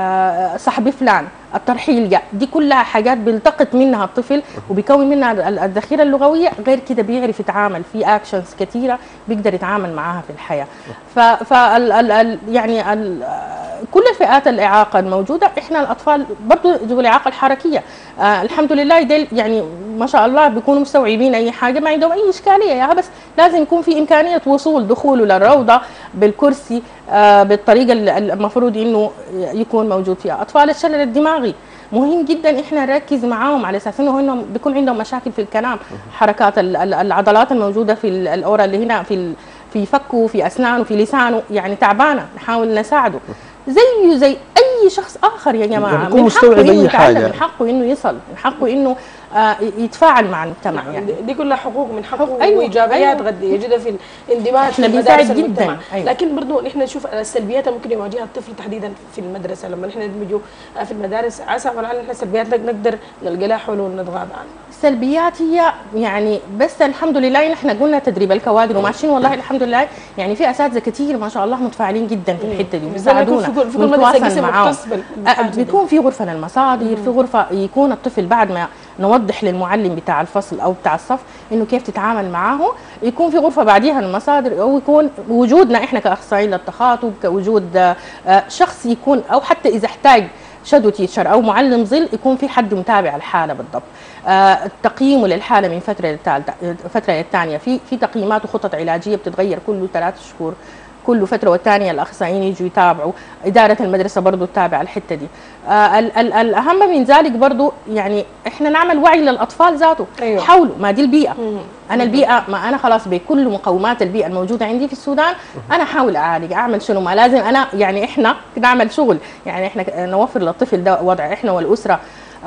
آه صاحبي فلان الترحيل جاء، دي كلها حاجات بيلتقط منها الطفل وبيكون منها الذخيره اللغويه، غير كده بيعرف يتعامل في اكشنز كثيره بيقدر يتعامل معاها في الحياه. ف, ف ال ال يعني ال كل الفئات الاعاقه الموجوده احنا الاطفال برضه ذوي الاعاقه الحركيه آه الحمد لله ديل يعني ما شاء الله بيكونوا مستوعبين اي حاجه ما عندهم اي اشكاليه يا بس لازم يكون في امكانيه وصول دخوله للروضه بالكرسي آه بالطريقه المفروض انه يكون موجود فيها. اطفال الشلل الدماغي مهم جدا احنا نركز معاهم على اساس انه هم بيكون عندهم مشاكل في الكلام، حركات العضلات الموجوده في الاورا اللي هنا في في فكه في اسنانه في لسانه يعني تعبانه، نحاول نساعده زيه زي اي شخص اخر يا جماعه، من حقه انه يتعلم، من حقه انه يصل، من حقه انه آه يتفاعل مع المجتمع يعني. دي كلها حقوق من حقه أيوة وايجابيات أيوة قد يجدها في الاندماج في المدارس جدا. أيوة. لكن برضه نحن نشوف السلبيات اللي ممكن يواجهها الطفل تحديدا في المدرسه لما نحن ندمجه في المدارس، عسى ولعل نحن السلبيات نقدر نلقى لها حلول ونتغاضى عنها. السلبيات هي يعني بس الحمد لله نحن قلنا تدريب الكوادر وماشيين والله الحمد لله يعني في اساتذه كثير ما شاء الله متفاعلين جدا في الحته دي وبيساعدونا ونتواصل معاهم. بيكون في غرفه للمصادر، في غرفه يكون الطفل بعد ما نوضح للمعلم بتاع الفصل او بتاع الصف انه كيف تتعامل معاه، يكون في غرفه بعديها المصادر او يكون وجودنا احنا كاخصائيين للتخاطب كوجود شخص يكون او حتى اذا احتاج شادو تيتشر او معلم ظل يكون في حد متابع الحاله بالضبط. آه تقييمه للحاله من فتره للثالثه فتره للثانيه، في في تقييمات وخطط علاجيه بتتغير كل ثلاث شهور، كل فتره والثانيه الاخصائيين يجوا يتابعوا، اداره المدرسه برضه تتابع الحته دي. آه ال ال الاهم من ذلك برضه يعني احنا نعمل وعي للاطفال ذاته. أيوة. حاولوا ما دي البيئه مم. انا البيئه ما انا خلاص بكل مقومات البيئه الموجوده عندي في السودان انا احاول اعالج اعمل شنو ما لازم انا يعني احنا نعمل شغل يعني احنا نوفر للطفل ده وضع احنا والاسره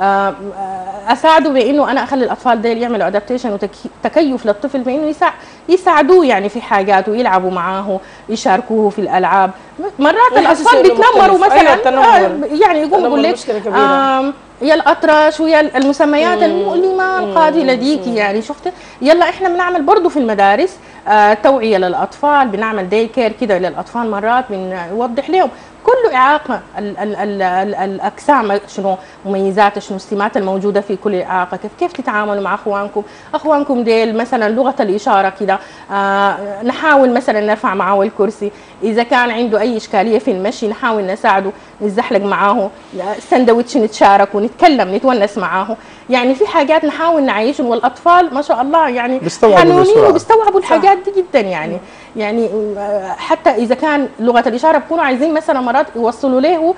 اساعده بانه انا اخلي الاطفال ديل يعملوا ادابتيشن وتكيف للطفل بانه يساعدوه يعني في حاجات ويلعبوا معاه يشاركوه في الالعاب. مرات الاطفال بيتنمروا مثلا يعني يقوموا يقول لك يا الاطرش ويا المسميات المؤلمه القاتله ديكي يعني شفت. يلا احنا بنعمل برضه في المدارس آه توعيه للاطفال، بنعمل داي كير كده للاطفال مرات بنوضح لهم كل اعاقه ال ال ال ال الاقسام شنو مميزات شنو السمات الموجوده في كل اعاقه، كيف كيف تتعاملوا مع اخوانكم، اخوانكم ديل مثلا لغه الاشاره كده، آه نحاول مثلا نرفع معاه الكرسي، اذا كان عنده اي اشكاليه في المشي نحاول نساعده، نزحلق معاه، سندوتش نتشارك ونتكلم نتونس معاه، يعني في حاجات نحاول نعيشهم، والاطفال ما شاء الله يعني حنونين وبيستوعبوا الحاجات دي جدا يعني. يعني حتى اذا كان لغه الاشاره بيكونوا عايزين مثلا مرات يوصلوا له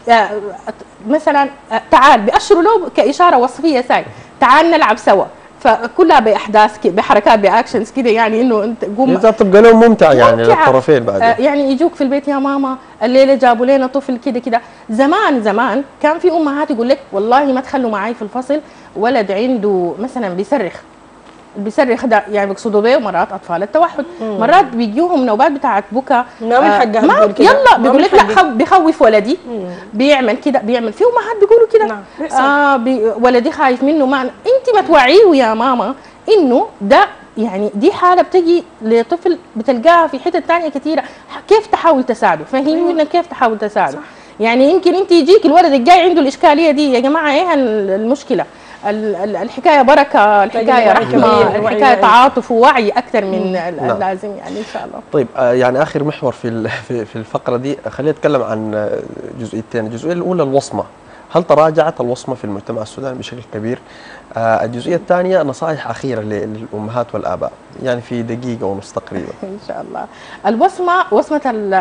مثلا تعال بيأشروا له كاشاره وصفيه ساي تعال نلعب سوا، فكلها باحداث كده بحركات باكشنز كده، يعني انه انت قوم تبقى لهم ممتع يعني للطرفين بعد. يعني يجوك في البيت يا ماما الليله جابوا لنا طفل كده كده. زمان زمان كان في امهات يقول لك والله ما تخلوا معي في الفصل ولد عنده مثلا بيصرخ، بيصرخ ده يعني بيقصدوا بيه مرات اطفال التوحد، مم. مرات بيجيهم نوبات بتاعت بكا ما من حقها ما تقول كده، يلا بيقول لك لا بيخوف ولدي، مم. بيعمل كده بيعمل، في امهات بيقولوا كده نعم. آه بي ولدي خايف منه، ما انت ما توعيه يا ماما انه ده يعني دي حاله بتجي لطفل بتلقاها في حتت ثانيه كثيره، كيف تحاول تساعده، فهمي انك كيف تحاول تساعده. صح. يعني يمكن انت يجيك الولد الجاي عنده الاشكاليه دي، يا جماعه ايه المشكله؟ الحكايه بركه، الحكايه رحمه، الحكايه تعاطف ووعي اكثر من اللازم يعني ان شاء الله. طيب يعني اخر محور في في الفقره دي خلينا نتكلم عن جزئيتين، الجزئيه الاولى الوصمه، هل تراجعت الوصمه في المجتمع السوداني بشكل كبير؟ آه الجزئيه الثانيه نصائح اخيره للامهات والاباء يعني في دقيقه ونص تقريبا. ان شاء الله. الوصمه وصمه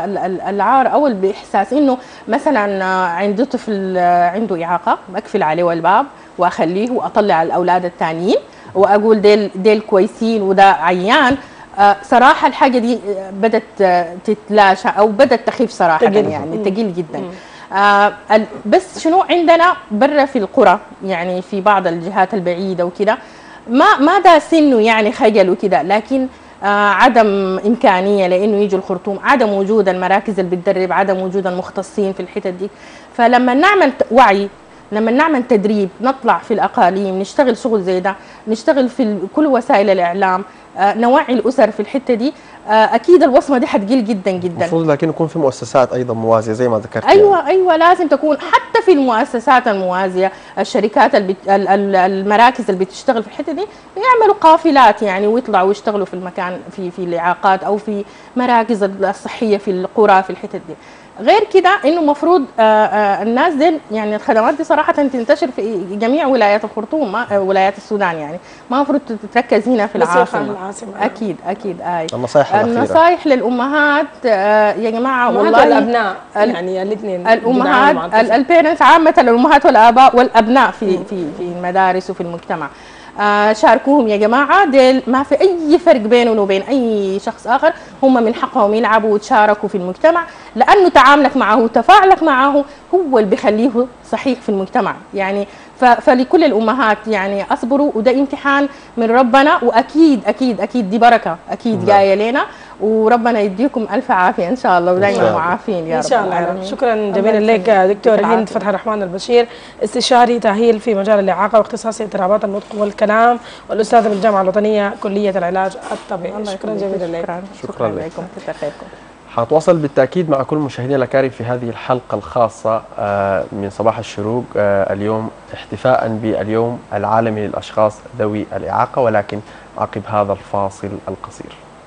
العار اول باحساس انه مثلا عندي طفل عنده اعاقه اقفل عليه الباب واخليه واطلع الاولاد الثانيين واقول ديل ديل كويسين وده عيان. آه صراحه الحاجه دي بدت تتلاشى او بدت تخف صراحه تقل. يعني تقل جدا. مم. آه بس شنو عندنا برا في القرى يعني في بعض الجهات البعيده وكده ما ما دا سنه يعني خجل وكده، لكن آه عدم امكانيه لانه يجوا الخرطوم، عدم وجود المراكز اللي بتدرب، عدم وجود المختصين في الحتت دي. فلما نعمل وعي، لما نعمل تدريب، نطلع في الاقاليم نشتغل شغل زي ده، نشتغل في كل وسائل الاعلام، آه نوعي الاسر في الحته دي، آه اكيد الوصمه دي حتقل جدا جدا. المفروض لكن يكون في مؤسسات ايضا موازيه زي ما ذكرت. ايوه يعني. ايوه لازم تكون حتى في المؤسسات الموازيه، الشركات البت... المراكز اللي بتشتغل في الحته دي يعملوا قافلات يعني ويطلعوا ويشتغلوا في المكان في في الاعاقات او في مراكز الصحيه في القرى في الحتت دي. غير كده انه المفروض الناس دي يعني الخدمات دي صراحه تنتشر في جميع ولايات الخرطوم، ما ولايات السودان يعني، ما المفروض تتركز هنا في العاصمه. العاصمه اكيد اكيد اي. النصائح النصائح للامهات يا جماعه والله الابناء يعني الاثنين الامهات البيرنتس عامه الامهات والاباء والابناء في في في المدارس وفي المجتمع. آه شاركوهم يا جماعه، ديل ما في اي فرق بينهم وبين اي شخص اخر، هم من حقهم يلعبوا ويتشاركوا في المجتمع، لانه تعاملك معه وتفاعلك معه هو اللي بيخليه صحيح في المجتمع يعني. فلكل الامهات يعني اصبروا، وده امتحان من ربنا، واكيد اكيد اكيد دي بركه اكيد جايه لنا، وربنا يديكم الف عافيه ان شاء الله ودايما معافين يا رب. ان شاء الله. شكرا جزيلا لك دكتور هند فتح الرحمن البشير، استشاري تاهيل في مجال الاعاقه واختصاصي اضطرابات النطق والكلام، والاستاذه بالجامعه الوطنيه كليه العلاج الطبيعي. شكرا جزيلا لك. شكرا لكم، كثر خيركم. حتواصل بالتأكيد مع كل مشاهدينا الأكارم في هذه الحلقة الخاصة من صباح الشروق اليوم احتفاء باليوم العالمي للأشخاص ذوي الإعاقة، ولكن عقب هذا الفاصل القصير.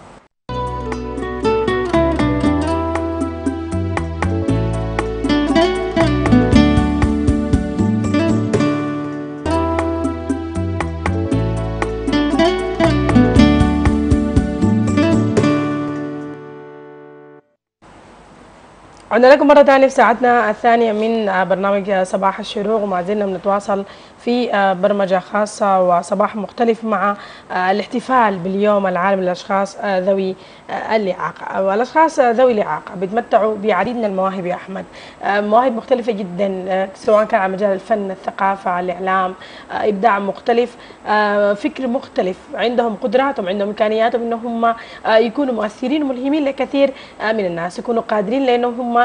عدنا لكم مرة ثانية في ساعتنا الثانية من برنامج صباح الشروق، وما زلنا بنتواصل في برمجة خاصة وصباح مختلف مع الاحتفال باليوم العالمي للأشخاص ذوي الإعاقة. والأشخاص ذوي الإعاقة بيتمتعوا بعديد من المواهب يا أحمد، مواهب مختلفة جدا سواء كان على مجال الفن، الثقافة، الإعلام، إبداع مختلف، فكر مختلف، عندهم قدراتهم، عندهم إمكانياتهم إنهم هم يكونوا مؤثرين وملهمين لكثير من الناس، يكونوا قادرين لأنهم هم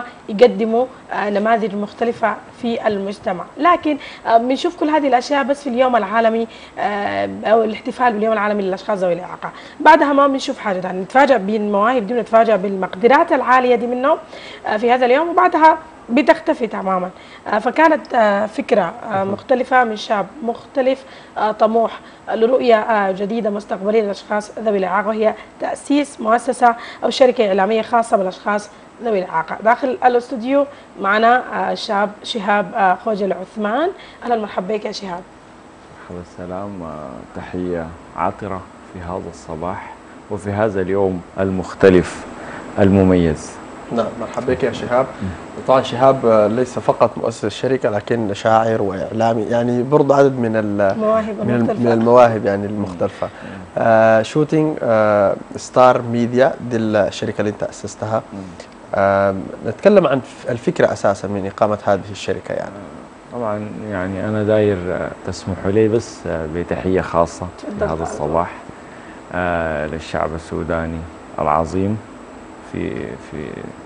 هم يقدموا نماذج مختلفة في المجتمع. لكن بنشوف كل هذه الأشياء بس في اليوم العالمي أو الاحتفال باليوم العالمي للأشخاص ذوي الإعاقة. بعدها ما بنشوف حاجة ثانية، نتفاجأ بالمواهب دي ونتفاجأ بالمقدرات العالية دي منهم في هذا اليوم، وبعدها بتختفي تماما. فكانت فكرة مختلفة من شاب مختلف طموح لرؤية جديدة مستقبلية للأشخاص ذوي الإعاقة، وهي تأسيس مؤسسة أو شركة إعلامية خاصة بالأشخاص ذوي الإعاقة. داخل الاستوديو معنا الشاب شهاب خوجل عثمان. أهلا مرحبا بك يا شهاب. مرحبا السلام، تحية عاطرة في هذا الصباح وفي هذا اليوم المختلف المميز. نعم، مرحبا بك يا شهاب. طبعا شهاب ليس فقط مؤسس الشركه لكن شاعر واعلامي، يعني برضه عدد من المواهب من, من المواهب يعني المختلفه. آه شوتينج آه ستار ميديا دي الشركه اللي انت اسستها. آه نتكلم عن الفكره اساسا من اقامه هذه الشركه. يعني طبعا يعني انا داير تسمحوا لي بس بتحيه خاصه في هذا الصباح آه للشعب السوداني العظيم في في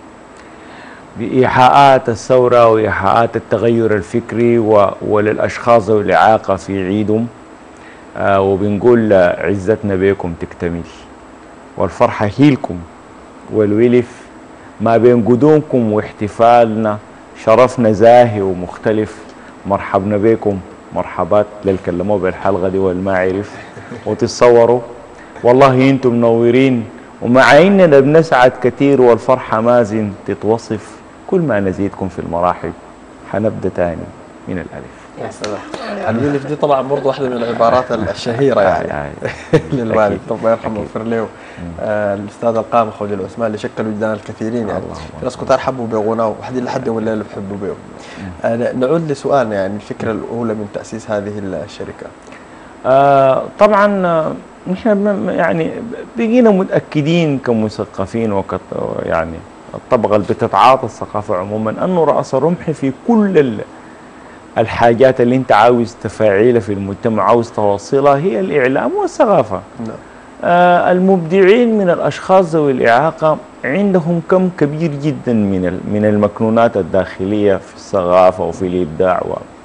بإيحاءات الثورة وإيحاءات التغير الفكري وللأشخاص ذوي الإعاقة في عيدهم. آه وبنقول عزتنا بكم تكتمل والفرحة هيلكم والولف ما بين قدومكم واحتفالنا، شرفنا زاهي ومختلف. مرحبنا بكم، مرحبات للكلموا بالحلقة دي والما عرف وتتصوروا والله انتم منورين، ومع اننا بنسعد كثير والفرحة مازن تتوصف. كل ما نزيدكم في المراحل حنبدا تاني من الالف. يا سلام. الولف دي طبعا برضه واحده من العبارات الشهيره يعني للوالد الله يرحمه ويغفر له، آه الاستاذ القام خوجل عثمان اللي شكل وجدان الكثيرين. يعني في ناس كثار حبوا بغناه وحدين لحد يوم الليل بحبوا به. آه نعود لسؤالنا، يعني الفكره الاولى من تاسيس هذه الشركه. آه طبعا نحن يعني بقينا متاكدين كمثقفين وك يعني الطبقه اللي بتتعاطى الثقافه عموما انه راس رمح في كل الحاجات اللي انت عاوز تفاعلها في المجتمع، عاوز توصلها، هي الاعلام والثقافه. نعم. آه المبدعين من الاشخاص ذوي الاعاقه عندهم كم كبير جدا من من المكنونات الداخليه في الثقافه وفي الابداع،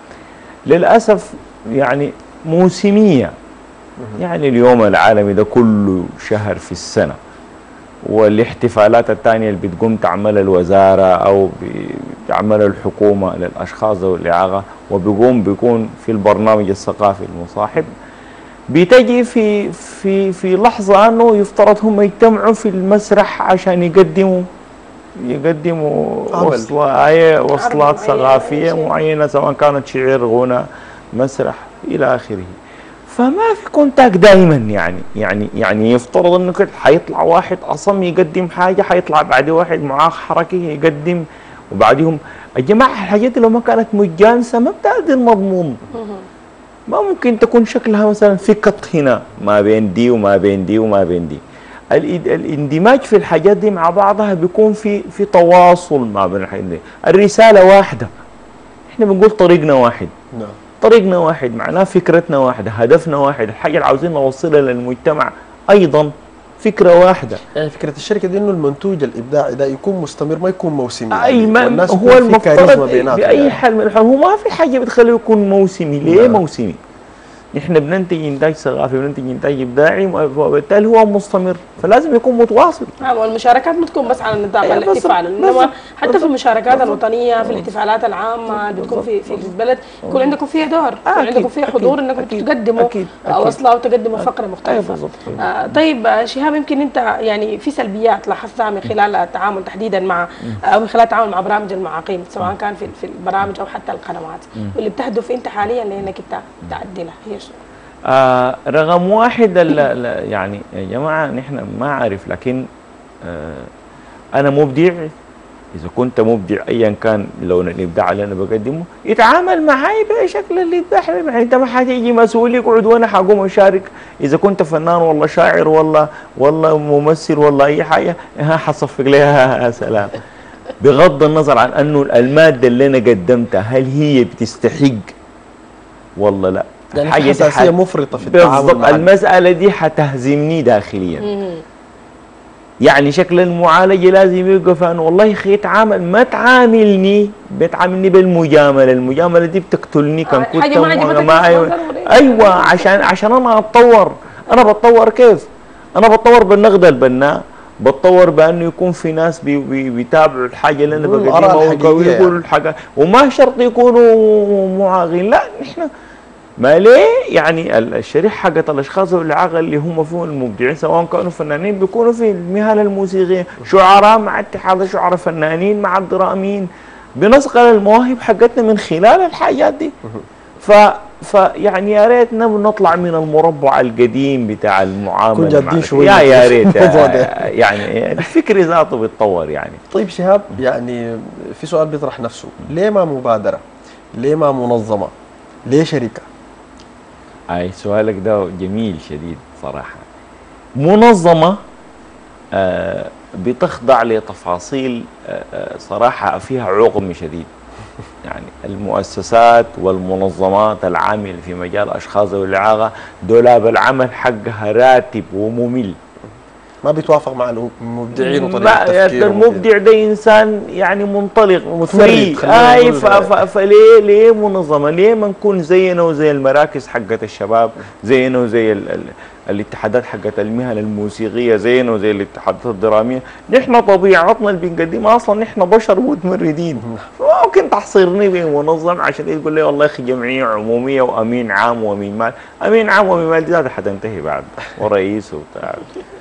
للاسف يعني موسميه. يعني اليوم العالمي ده كله شهر في السنة، والاحتفالات الثانية اللي بتقوم تعمل الوزارة أو تعمل الحكومة للأشخاص ذوي الإعاقة وبيقوم بيكون في البرنامج الثقافي المصاحب، بتجي في في في لحظة أنه يفترض هم يجتمعوا في المسرح عشان يقدموا يقدموا وصلة وصلات ثقافية معينة، سواء كانت شعر، غنى، مسرح إلى آخره. فما في كونتاكت دائما. يعني يعني يعني يفترض انه كده حيطلع واحد اصم يقدم حاجه، حيطلع بعد واحد معاه حركي يقدم، وبعدهم يا جماعه الحاجات لو ما كانت متجانسه ما بتأدي المضمون. ما ممكن تكون شكلها مثلا في قط هنا ما بين دي وما بين دي وما بين دي. الاندماج في الحاجات دي مع بعضها بيكون في في تواصل ما بين الحاجات دي. الرساله واحده، احنا بنقول طريقنا واحد. نعم. طريقنا واحد، معناه فكرتنا واحدة، هدفنا واحد، الحاجة اللي عاوزين نوصلها للمجتمع أيضا فكرة واحدة. يعني فكرة الشركة دي إنه المنتوج الإبداعي ده يكون مستمر، ما يكون موسمي. أي ما يعني هو المفترض بأي يعني. حال من الحال، هو ما في حاجة بتخليه يكون موسمي. ليه نعم. موسمي؟ نحن بننتج إنتاج ثقافي، بننتج إنتاج إبداعي، وبالتالي هو مستمر، فلازم يكون متواصل. نعم، والمشاركات ما تكون بس على نطاق الاحتفال، انما حتى في المشاركات الوطنية، في الاحتفالات العامة اللي بتكون في في البلد، يكون عندكم فيها دور، يكون عندكم فيها حضور انكم تقدموا وصلة وتقدموا فقرة مختلفة. آه طيب شهاب، يمكن انت يعني في سلبيات لاحظتها من خلال التعامل تحديدا مع او من خلال التعامل مع برامج المعاقين، سواء كان في في البرامج او حتى القنوات، واللي بتهدف انت حاليا لانك انت تعدلها، هي شو؟ آه رقم واحد يعني يا جماعة نحن ما عارف، لكن آه أنا مبدع. إذا كنت مبدع أيا كان لون الإبداع اللي أنا بقدمه، يتعامل معي بشكل الإبداع. يعني أنت ما حتيجي مسؤول يقعد وأنا حقوم أشارك. إذا كنت فنان والله شاعر والله والله ممثل والله أي حاجة، ها حصفق لها سلام. بغض النظر عن أنه المادة اللي أنا قدمتها هل هي بتستحق والله لا. يعني حاجة حساسية مفرطة في التعامل بالضبط. المسألة دي حتهزمني داخليا. يعني شكل المعالجه لازم يبقى فانه والله يا اخي تعامل ما تعاملني بتعاملني بالمجامله، المجامله دي بتقتلني كان كنت حاجه ما عجبتك ما أيوة. ايوه عشان عشان انا اتطور. انا بتطور كيف؟ انا بتطور بالنقد البناء، بتطور بانه يكون في ناس بي بي بيتابعوا الحاجه اللي انا بقدمها ويقولوا الحاجه، وما شرط يكونوا معاقين، لا نحن ما ليه يعني الشريحه حقت الاشخاص والاعاقه اللي هم فيهم المبدعين سواء كانوا فنانين بيكونوا في المهن الموسيقيه، شعراء مع اتحاد شعراء، فنانين مع الدراميين، بنصقل المواهب حقتنا من خلال الحاجات دي. ف فيعني يا ريتنا نطلع من المربع القديم بتاع المعامله، كن جادين شويه يا يا ريت يعني الفكر ذاته بيتطور يعني. طيب شهاب، يعني في سؤال بيطرح نفسه، ليه ما مبادره؟ ليه ما منظمه؟ ليه شركه؟ اي سؤالك ده جميل شديد صراحه. منظمه آه بتخضع لتفاصيل آه صراحه فيها عقم شديد. يعني المؤسسات والمنظمات العامله في مجال الاشخاص ذوي الاعاقه دولاب العمل حقها راتب وممل، ما بيتوافق مع المبدعين وطريقه التفكير. المبدع ده انسان يعني منطلق فري، اي فليه ليه منظمه؟ ليه ما نكون زينا وزي المراكز حقت الشباب، زينا وزي ال ال الاتحادات حقت المهن الموسيقيه، زينا وزي الاتحادات الدراميه. نحن طبيعتنا اللي بنقدمها اصلا نحن بشر متمردين، ممكن تحصرني بمنظم عشان تقول لي والله يا اخي جمعيه عموميه وامين عام وامين مال، امين عام وامين مال دي هذا حتنتهي بعد ورئيس وبتاع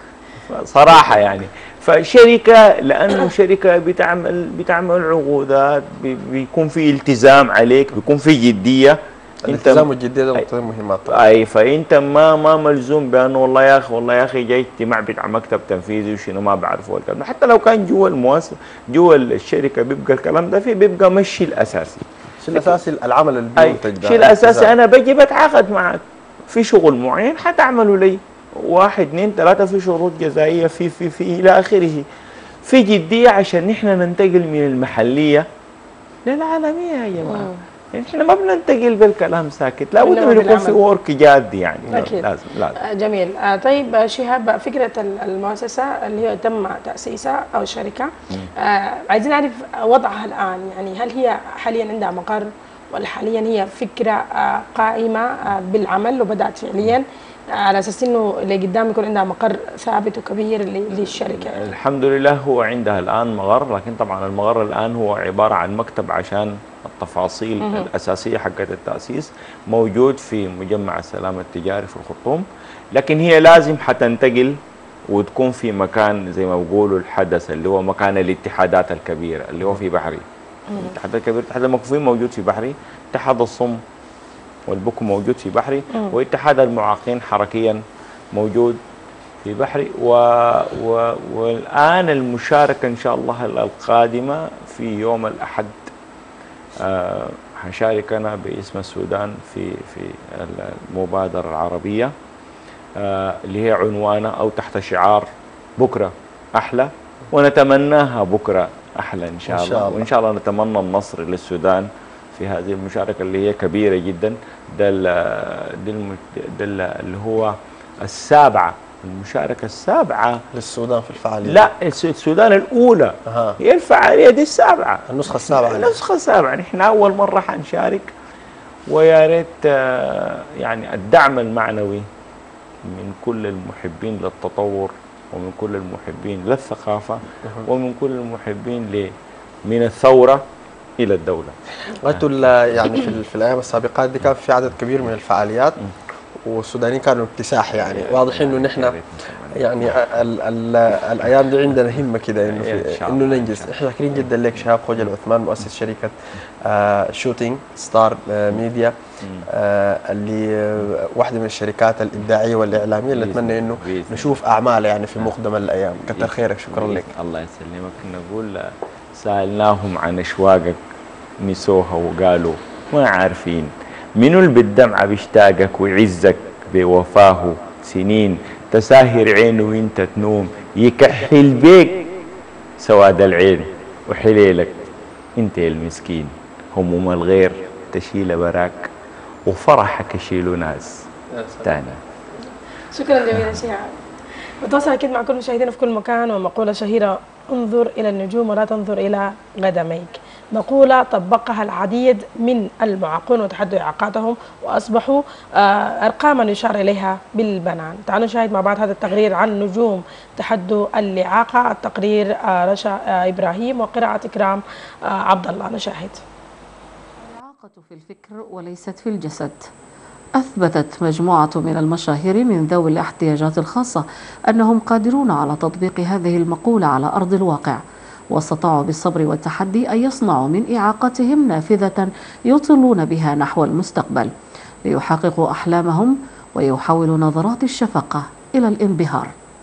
صراحه يعني. فشركه لانه شركه بتعمل بتعمل عقودات، بيكون في التزام عليك، بيكون في جديه. الالتزام والجديه ده نقطتين مهمات. اي فانت ما ما ملزوم بانه والله يا اخي والله يا اخي جاي اجتماع بتاع مكتب تنفيذي وشنو ما بعرفه الكلام، حتى لو كان جوا المؤسسه جوا الشركه بيبقى الكلام ده، في بيبقى مشي الاساسي. الشيء الاساسي العمل اللي بينتج ده. الشيء الاساسي انا باجي بتعاقد معك في شغل معين حتعملوا لي واحد اثنين ثلاثه، في شروط جزائيه في في في الى اخره، في جديه عشان نحن ننتقل من المحليه للعالميه يا جماعه. يعني احنا ما بننتقل بالكلام ساكت، لابد من يكون في ورك جادي يعني. أكيد. لازم لازم. جميل. طيب شهاب، فكره المؤسسه اللي هي تم تاسيسها او الشركه، آه عايزين نعرف وضعها الان، يعني هل هي حاليا عندها مقر ولا حاليا هي فكره آه قائمه آه بالعمل وبدات فعليا على اساس انه اللي قدام يكون عندها مقر ثابت وكبير للشركه؟ الحمد لله هو عندها الان مقر، لكن طبعا المقر الان هو عباره عن مكتب عشان التفاصيل مم. الاساسيه حقت التاسيس، موجود في مجمع السلام التجاري في الخرطوم، لكن هي لازم حتنتقل وتكون في مكان زي ما بيقولوا الحدث اللي هو مكان الاتحادات الكبيره اللي هو في بحري. الاتحاد الكبير، الاتحاد المكفوفين موجود في بحري، اتحاد الصم والبكم موجود في بحري، مم. واتحاد المعاقين حركيا موجود في بحري، و... و... والان المشاركه ان شاء الله القادمه في يوم الاحد آه هشارك انا باسم السودان في في المبادره العربيه آه اللي هي عنوانها او تحت شعار بكره احلى، ونتمناها بكره احلى ان شاء, إن شاء الله. الله وان شاء الله نتمنى النصر للسودان في هذه المشاركه اللي هي كبيره جدا. ده ده اللي هو السابعه، المشاركه السابعه للسودان في الفعاليه. لا السودان الاولى أه. هي الفعاليه دي السابعه، النسخه السابعه. النسخه السابعه نحن اول مره حنشارك، ويا ريت يعني الدعم المعنوي من كل المحبين للتطور ومن كل المحبين للثقافه أه. ومن كل المحبين ل من الثوره الى الدوله. قلتوا يعني في, في الايام السابقات دي كان في عدد كبير من الفعاليات والسودانيين كانوا اكتساح، يعني واضح انه نحن يعني ال ال الايام دي عندنا همه كده انه انه ننجز. احنا شاكرين جدا لك شهاب خوجة العثمان، مؤسس شركه آه شوتينج ستار آه ميديا، آه اللي آه واحده من الشركات الابداعيه والاعلاميه اللي نتمنى انه نشوف اعمال يعني في مقدم الايام. كتر خيرك، شكرا لك. الله يسلمك. نقول سالناهم عن اشواقك نسوها وقالوا ما عارفين، منو اللي بالدمعة بيشتاقك ويعزك بوفاه سنين، تساهر عينه وانت تنوم، يكحل بيك سواد العين وحليلك انت المسكين، هموم الغير تشيل براك وفرحك يشيلوا ناس تاني. شكرا جزيلا شهاب. بتواصل أكيد مع كل مشاهدينا في كل مكان، ومقولة شهيرة: انظر إلى النجوم ولا تنظر إلى قدميك. مقولة طبقها العديد من المعاقون وتحدوا إعاقاتهم وأصبحوا أرقاما يشار إليها بالبنان. تعالوا نشاهد مع بعض هذا التقرير عن نجوم تحدوا الإعاقة. التقرير رشا إبراهيم وقراءة إكرام عبد الله. نشاهد. الإعاقة في الفكر وليست في الجسد. أثبتت مجموعة من المشاهير من ذوي الاحتياجات الخاصة أنهم قادرون على تطبيق هذه المقولة على أرض الواقع، واستطاعوا بالصبر والتحدي أن يصنعوا من إعاقتهم نافذة يطلون بها نحو المستقبل ليحققوا أحلامهم ويحولوا نظرات الشفقة إلى الانبهار.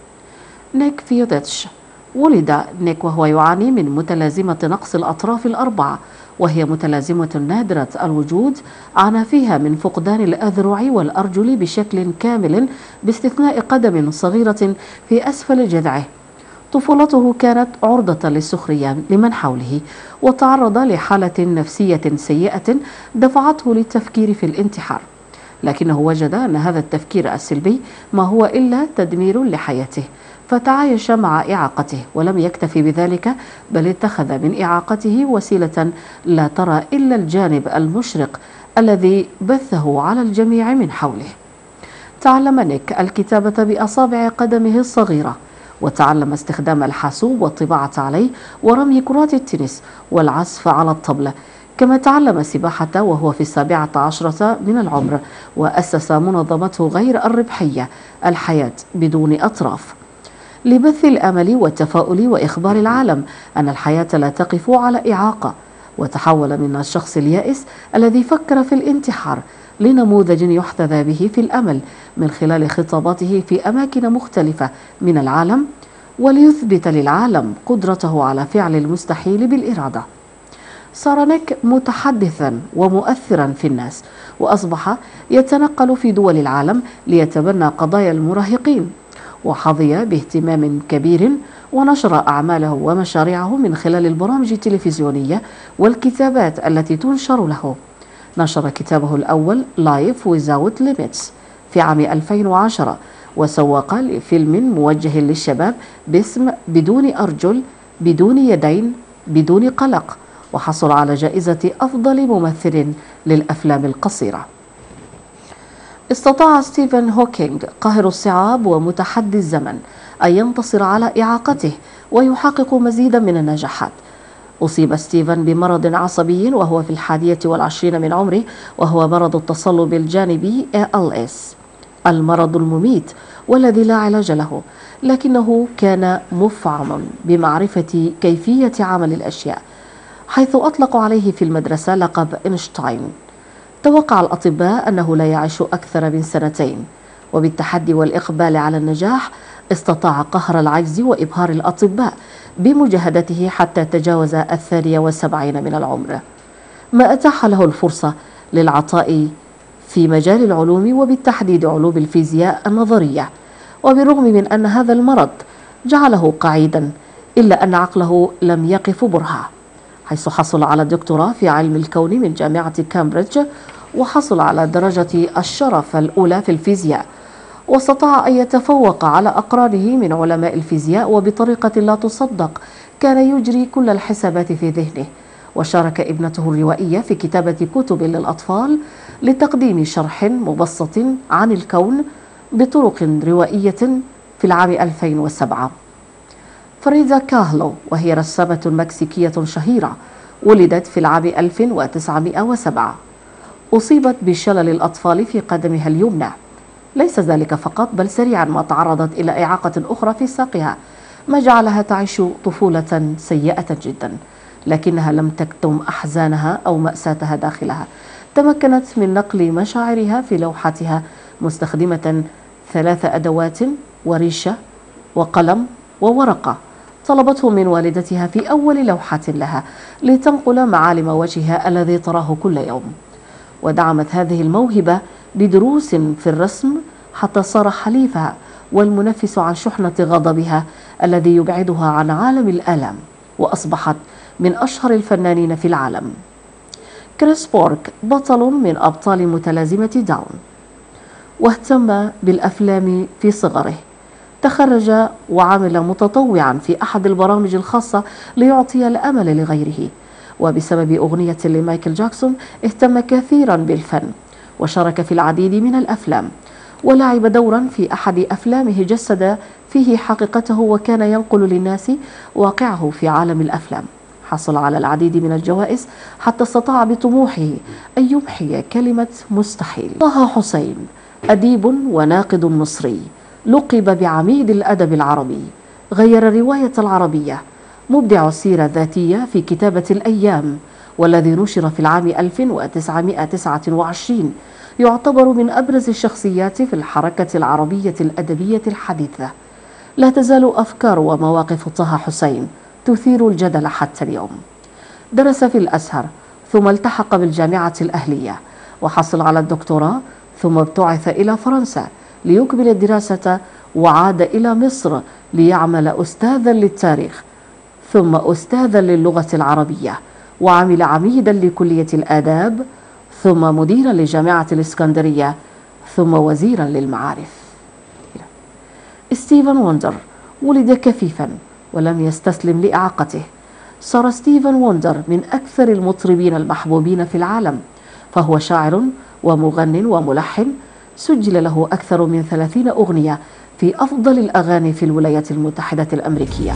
نيك فيوديتش. ولد نيك وهو يعاني من متلازمة نقص الأطراف الأربعة، وهي متلازمة نادرة الوجود عانى فيها من فقدان الأذرع والأرجل بشكل كامل باستثناء قدم صغيرة في أسفل جذعه. طفولته كانت عرضة للسخرية لمن حوله، وتعرض لحالة نفسية سيئة دفعته للتفكير في الانتحار، لكنه وجد أن هذا التفكير السلبي ما هو إلا تدمير لحياته، فتعايش مع إعاقته ولم يكتفي بذلك، بل اتخذ من إعاقته وسيلة لا ترى إلا الجانب المشرق الذي بثه على الجميع من حوله. تعلم نيك الكتابة بأصابع قدمه الصغيرة، وتعلم استخدام الحاسوب والطباعة عليه ورمي كرات التنس والعزف على الطبلة، كما تعلم السباحة وهو في السابعة عشرة من العمر، وأسس منظمته غير الربحية الحياة بدون أطراف لبث الأمل والتفاؤل وإخبار العالم أن الحياة لا تقف على إعاقة. وتحول من الشخص اليائس الذي فكر في الانتحار لنموذج يحتذى به في الأمل من خلال خطاباته في أماكن مختلفة من العالم، وليثبت للعالم قدرته على فعل المستحيل بالإرادة. صار نيك متحدثا ومؤثرا في الناس، وأصبح يتنقل في دول العالم ليتبنى قضايا المراهقين، وحظي باهتمام كبير ونشر أعماله ومشاريعه من خلال البرامج التلفزيونية والكتابات التي تنشر له. نشر كتابه الأول Life Without Limits في عام ألفين وعشرة، وسوق لفيلم موجه للشباب باسم بدون أرجل بدون يدين بدون قلق، وحصل على جائزة أفضل ممثل للأفلام القصيرة. استطاع ستيفن هوكينج قاهر الصعاب ومتحدي الزمن أن ينتصر على إعاقته ويحقق مزيدا من النجاحات. أصيب ستيفن بمرض عصبي وهو في الحادية والعشرين من عمره، وهو مرض التصلب الجانبي إيه إل إس، المرض المميت والذي لا علاج له، لكنه كان مفعما بمعرفة كيفية عمل الأشياء، حيث أطلقوا عليه في المدرسة لقب إينشتاين. توقع الأطباء أنه لا يعيش أكثر من سنتين، وبالتحدي والإقبال على النجاح استطاع قهر العجز وإبهار الأطباء بمجاهدته حتى تجاوز الثانية والسبعين من العمر، ما أتاح له الفرصة للعطاء في مجال العلوم وبالتحديد علوم الفيزياء النظرية. وبالرغم من أن هذا المرض جعله قعيدا، إلا أن عقله لم يقف برهة، حيث حصل على الدكتوراه في علم الكون من جامعة كامبريدج، وحصل على درجة الشرف الأولى في الفيزياء، واستطاع أن يتفوق على أقرانه من علماء الفيزياء، وبطريقة لا تصدق كان يجري كل الحسابات في ذهنه. وشارك ابنته الروائية في كتابة كتب للأطفال لتقديم شرح مبسط عن الكون بطرق روائية في العام ألفين وسبعة. فريدا كاهلو، وهي رسامة مكسيكية شهيرة، ولدت في العام ألف وتسعمائة وسبعة. أصيبت بشلل الأطفال في قدمها اليمنى. ليس ذلك فقط، بل سريعا ما تعرضت إلى إعاقة أخرى في ساقها، ما جعلها تعيش طفولة سيئة جدا، لكنها لم تكتم أحزانها أو مأساتها داخلها. تمكنت من نقل مشاعرها في لوحاتها مستخدمة ثلاث أدوات وريشة وقلم وورقة طلبته من والدتها في أول لوحة لها لتنقل معالم وجهها الذي تراه كل يوم. ودعمت هذه الموهبة بدروس في الرسم حتى صار حليفها والمنفس عن شحنة غضبها الذي يبعدها عن عالم الآلام، وأصبحت من أشهر الفنانين في العالم. كريس بورك بطل من أبطال متلازمة داون، واهتم بالأفلام في صغره، تخرج وعمل متطوعا في أحد البرامج الخاصة ليعطي الأمل لغيره. وبسبب أغنية لمايكل جاكسون اهتم كثيرا بالفن، وشارك في العديد من الأفلام، ولعب دورا في أحد أفلامه جسد فيه حقيقته وكان ينقل للناس واقعه في عالم الأفلام. حصل على العديد من الجوائز حتى استطاع بطموحه أن يمحي كلمة مستحيل. طه حسين أديب وناقد مصري، لقب بعميد الأدب العربي، غير الرواية العربية، مبدع السيرة الذاتية في كتابة الأيام، والذي نشر في العام ألف وتسعمائة وتسعة وعشرين، يعتبر من أبرز الشخصيات في الحركة العربية الأدبية الحديثة. لا تزال أفكار ومواقف طه حسين تثير الجدل حتى اليوم. درس في الأزهر ثم التحق بالجامعة الأهلية وحصل على الدكتوراه، ثم ابتعث إلى فرنسا ليكمل الدراسة، وعاد إلى مصر ليعمل أستاذا للتاريخ ثم أستاذا للغة العربية، وعمل عميدا لكلية الآداب ثم مديرا لجامعة الإسكندرية ثم وزيرا للمعارف. ستيفن وندر ولد كفيفا ولم يستسلم لإعاقته. صار ستيفن وندر من أكثر المطربين المحبوبين في العالم، فهو شاعر ومغن وملحن، سجل له أكثر من ثلاثين أغنية في أفضل الأغاني في الولايات المتحدة الأمريكية.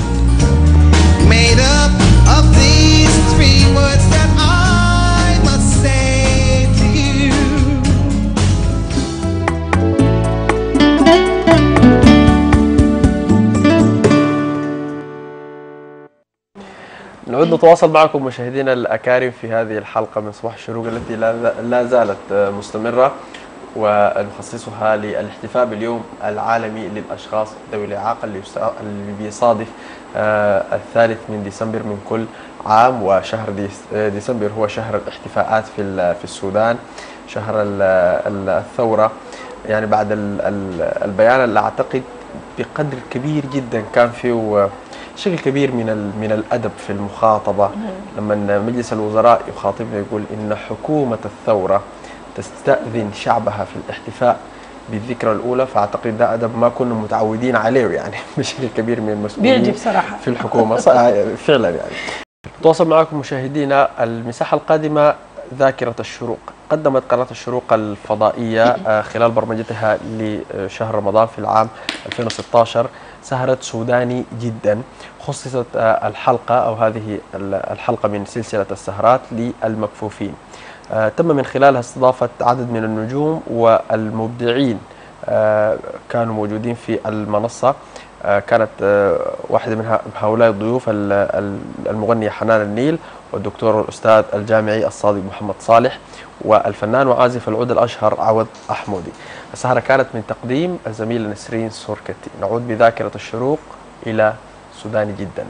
نعود نتواصل معكم مشاهدينا الأكارم في هذه الحلقة من صباح الشروق التي لا زالت مستمرة، ونخصصها للاحتفاء باليوم العالمي للأشخاص ذوي الإعاقة اللي بيصادف الثالث من ديسمبر من كل عام. وشهر ديسمبر هو شهر الاحتفاءات في في السودان، شهر الثورة. يعني بعد البيان اللي أعتقد بقدر كبير جدا كان فيه شكل كبير من من الأدب في المخاطبة، لما مجلس الوزراء يخاطبنا يقول إن حكومة الثورة تستأذن شعبها في الاحتفاء بالذكرى الأولى، فأعتقد ده أدب ما كنا متعودين عليه يعني بشكل كبير من المسؤولين بيعجب صراحة في الحكومة فعلا. يعني نتواصل معكم مشاهدينا. المساحة القادمة ذاكرة الشروق. قدمت قناة الشروق الفضائية خلال برمجتها لشهر رمضان في العام ألفين وستة عشر سهرة سوداني جدا. خصصت الحلقة أو هذه الحلقة من سلسلة السهرات للمكفوفين. تم من خلالها استضافة عدد من النجوم والمبدعين كانوا موجودين في المنصة. كانت واحدة من هؤلاء الضيوف المغنية حنان النيل، والدكتور الأستاذ الجامعي الصادق محمد صالح، والفنان وعازف العود الأشهر عوض أحمودي. السهرة كانت من تقديم الزميلة نسرين سوركتي. نعود بذاكرة الشروق إلى سوداني جدا.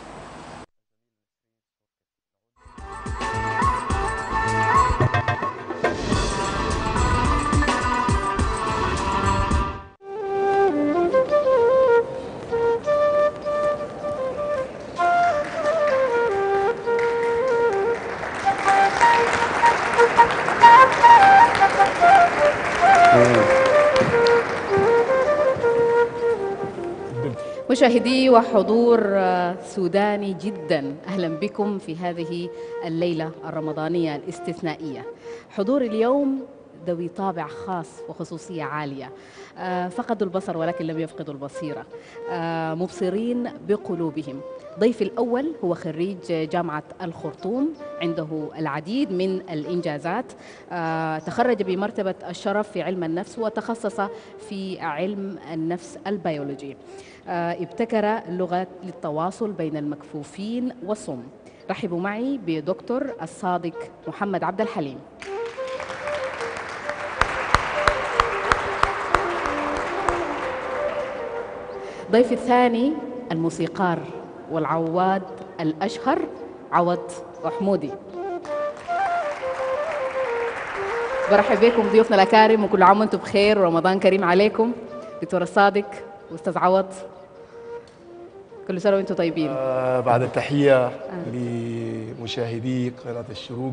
مشاهدي وحضور سوداني جدا، أهلا بكم في هذه الليلة الرمضانية الاستثنائية. حضور اليوم ذوي طابع خاص وخصوصية عالية، فقدوا البصر ولكن لم يفقدوا البصيرة، مبصرين بقلوبهم. ضيفي الأول هو خريج جامعة الخرطوم، عنده العديد من الإنجازات، تخرج بمرتبة الشرف في علم النفس وتخصص في علم النفس البيولوجي. ابتكر لغة للتواصل بين المكفوفين والصم. رحبوا معي بدكتور الصادق محمد عبد الحليم. ضيفي الثاني الموسيقار والعواد الأشهر عوض أحمودي. برحب بكم ضيوفنا الأكارم، وكل عام وانتم بخير ورمضان كريم عليكم. دكتور الصادق وأستاذ عوض، كل سنة وانتم طيبين. آه بعد التحية آه. لمشاهدي قناة الشروق،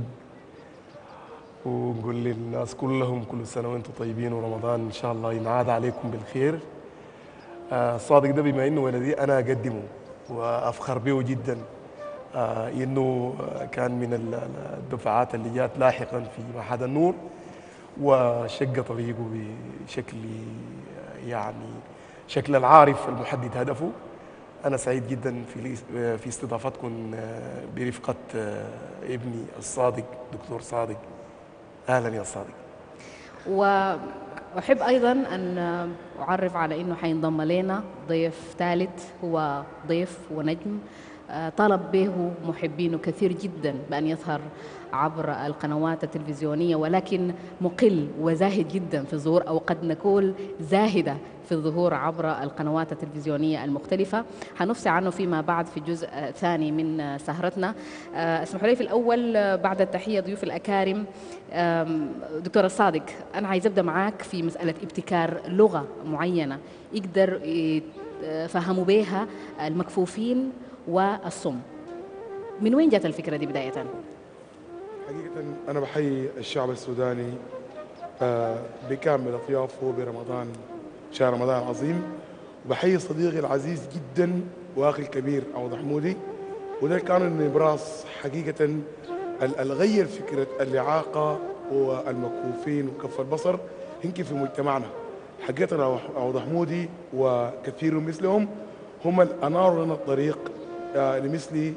ونقول للناس كلهم كل سنة وانتم طيبين ورمضان إن شاء الله ينعاد عليكم بالخير. آه، صادق ده بما انه ولدي انا اقدمه وافخر به جدا، آه، انه كان من الدفعات اللي جات لاحقا في معهد النور وشق طريقه بشكل يعني شكل العارف المحدد هدفه. انا سعيد جدا في في استضافتكم برفقه ابني الصادق دكتور صادق. اهلا يا صادق. وأحب أيضا أن أعرف على أنه حينضم لنا ضيف ثالث، هو ضيف ونجم طلب به محبينه كثير جدا بأن يظهر عبر القنوات التلفزيونية، ولكن مقل وزاهد جدا في الظهور، أو قد نقول زاهدة في الظهور عبر القنوات التلفزيونية المختلفة. حنفصل عنه فيما بعد في الجزء الثاني من سهرتنا. اسمحوا لي في الأول بعد التحية ضيوف الأكارم. دكتور الصادق، أنا عايز أبدأ معاك في مسألة ابتكار لغة معينة يقدر يفهموا بها المكفوفين والصم. من وين جات الفكرة دي بداية؟ حقيقة أنا بحيي الشعب السوداني بكامل أطيافه برمضان، شهر رمضان العظيم، وبحيي صديقي العزيز جدا وأخي الكبير عوض حمودي، وده كان النبراس حقيقة الغير فكرة الإعاقة والمكفوفين وكف البصر يمكن في مجتمعنا. حقيقة عوض حمودي وكثير مثلهم هم الأنار لنا الطريق لمثلي.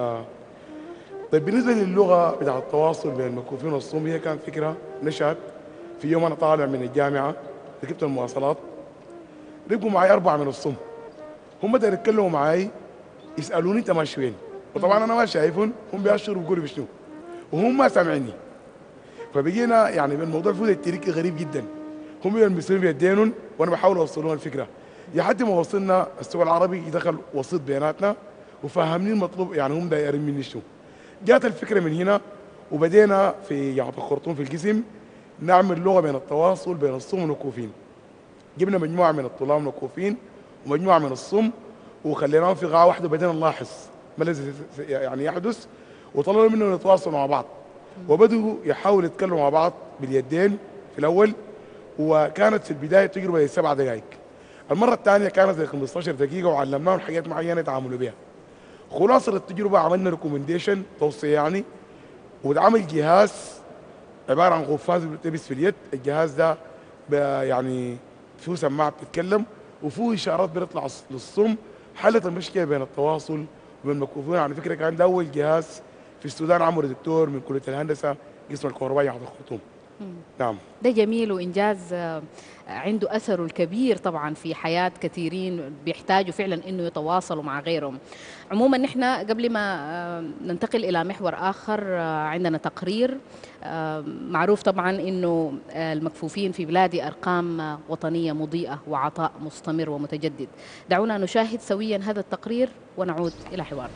طيب بالنسبة للغة بتاع التواصل بين المكفوفين والصم، هي كانت فكرة نشأت في يوم أنا طالع من الجامعة، ركبت المواصلات، ركبوا معي أربعة من الصم، هم بدأوا يتكلموا معي يسألوني أنت ماشي وين؟ وطبعا أنا ما شايفهم، هم بيأشروا بيقولوا بشنو، وهم ما سامعيني. فبقينا يعني الموضوع فيه تريكي غريب جدا، هم يلمسوني بيدينهم وأنا بحاول أوصل لهم الفكرة، لحد ما وصلنا السوق العربي دخل وسيط بيناتنا وفهمني المطلوب، يعني هم دايرين مني شنو. جات الفكرة من هنا وبدينا في يعطي الخرطوم في القسم نعمل لغة بين التواصل بين الصم والمكفوفين. جبنا مجموعة من الطلاب المكفوفين ومجموعة من الصم وخليناهم في قاعة واحدة وبدينا نلاحظ ما الذي يعني يحدث، وطلبوا منهم يتواصلوا مع بعض وبدأوا يحاولوا يتكلموا مع بعض باليدين في الأول، وكانت في البداية تجربة سبع دقائق. المرة الثانية كانت زي خمسة عشر دقيقة وعلمناهم حاجات معينة يتعاملوا بها. خلاصة التجربة عملنا ريكومنديشن توصية يعني، وعمل جهاز عبارة عن قفاز بتلبس في اليد. الجهاز ده يعني فيه سماعة بتتكلم وفيه إشارات بتطلع للصم، حلت المشكلة بين التواصل وبين المكفوفين. على فكرة كان ده أول جهاز في السودان عمله دكتور من كلية الهندسة قسم الكهربائي عبد الخرطوم. نعم، ده جميل وإنجاز عنده أثره الكبير طبعا في حياة كثيرين بيحتاجوا فعلا إنه يتواصلوا مع غيرهم. عموما نحن قبل ما ننتقل إلى محور آخر عندنا تقرير معروف طبعا إنه المكفوفين في بلادي أرقام وطنية مضيئة وعطاء مستمر ومتجدد. دعونا نشاهد سويا هذا التقرير ونعود إلى حوار.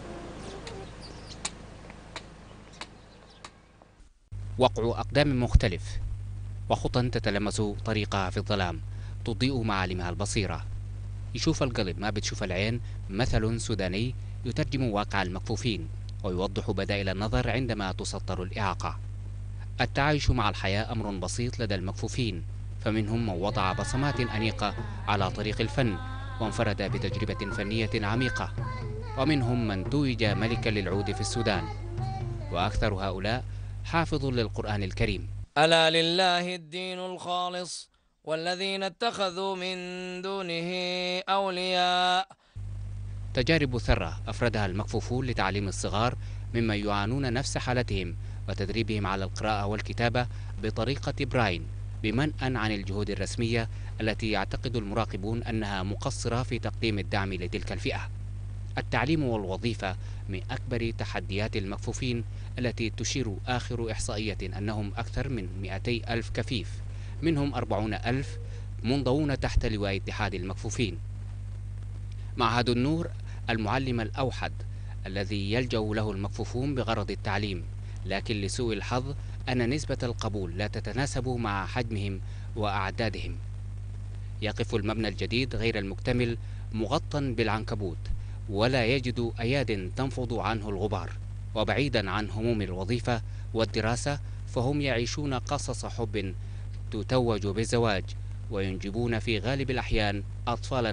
وقع أقدام مختلف وخطى تتلمس طريقها في الظلام تضيء معالمها البصيرة. يشوف القلب ما بتشوف العين مثل سوداني يترجم واقع المكفوفين ويوضح بدائل النظر عندما تسطر الإعاقة. التعايش مع الحياة أمر بسيط لدى المكفوفين، فمنهم من وضع بصمات أنيقة على طريق الفن وانفرد بتجربة فنية عميقة، ومنهم من توج ملكا للعود في السودان، وأكثر هؤلاء حافظ للقرآن الكريم. ألا لله الدين الخالص والذين اتخذوا من دونه أولياء. تجارب ثرة أفردها المكفوفون لتعليم الصغار ممن يعانون نفس حالتهم وتدريبهم على القراءة والكتابة بطريقة براين، بمنأى عن الجهود الرسمية التي يعتقد المراقبون أنها مقصرة في تقديم الدعم لتلك الفئة. التعليم والوظيفة من أكبر تحديات المكفوفين التي تشير آخر إحصائية أنهم أكثر من مئتي ألف كفيف، منهم أربعون ألف منضوون تحت لواء اتحاد المكفوفين. معهد النور المعلم الأوحد الذي يلجأ له المكفوفون بغرض التعليم، لكن لسوء الحظ أن نسبة القبول لا تتناسب مع حجمهم وأعدادهم. يقف المبنى الجديد غير المكتمل مغطى بالعنكبوت ولا يجد أياد تنفض عنه الغبار، وبعيدا عن هموم الوظيفة والدراسة فهم يعيشون قصص حب تتوج بالزواج وينجبون في غالب الأحيان أطفالا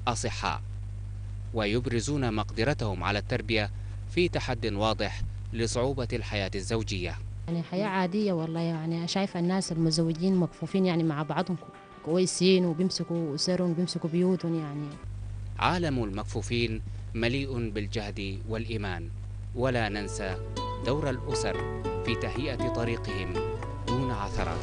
أصحاء، ويبرزون مقدرتهم على التربية في تحد واضح لصعوبة الحياة الزوجية. يعني حياة عادية والله، يعني شايفة الناس المزوجين مكفوفين يعني مع بعضهم كويسين وبيمسكوا أسرهم وبيمسكوا بيوتهم. يعني عالم المكفوفين مليء بالجهد والإيمان، ولا ننسى دور الأسر في تهيئة طريقهم دون عثرات.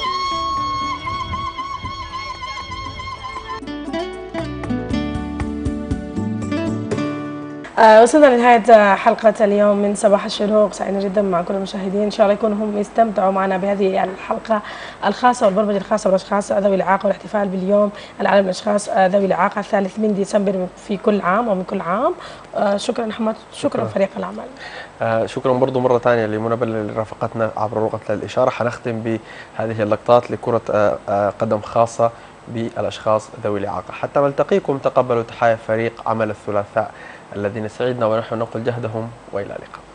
آه، وصلنا لنهاية حلقة اليوم من صباح الشروق. سعيدة جدا مع كل المشاهدين، إن شاء الله يكونوا هم يستمتعوا معنا بهذه الحلقة الخاصة والبرمجة الخاصة بالأشخاص ذوي الإعاقة والاحتفال باليوم العالمي للأشخاص ذوي الإعاقة الثالث من ديسمبر في كل عام ومن كل عام. آه، شكرا أحمد، شكرا, شكرا فريق العمل. آه، شكرا برضو مرة ثانية لمنى بل اللي رافقتنا عبر لغة الإشارة. حنختم بهذه اللقطات لكرة آه، آه، قدم خاصة بالأشخاص ذوي الإعاقة. حتى نلتقيكم تقبلوا تحايا فريق عمل الثلاثاء الذين سعدنا ونحن نقول جهدهم وإلى اللقاء.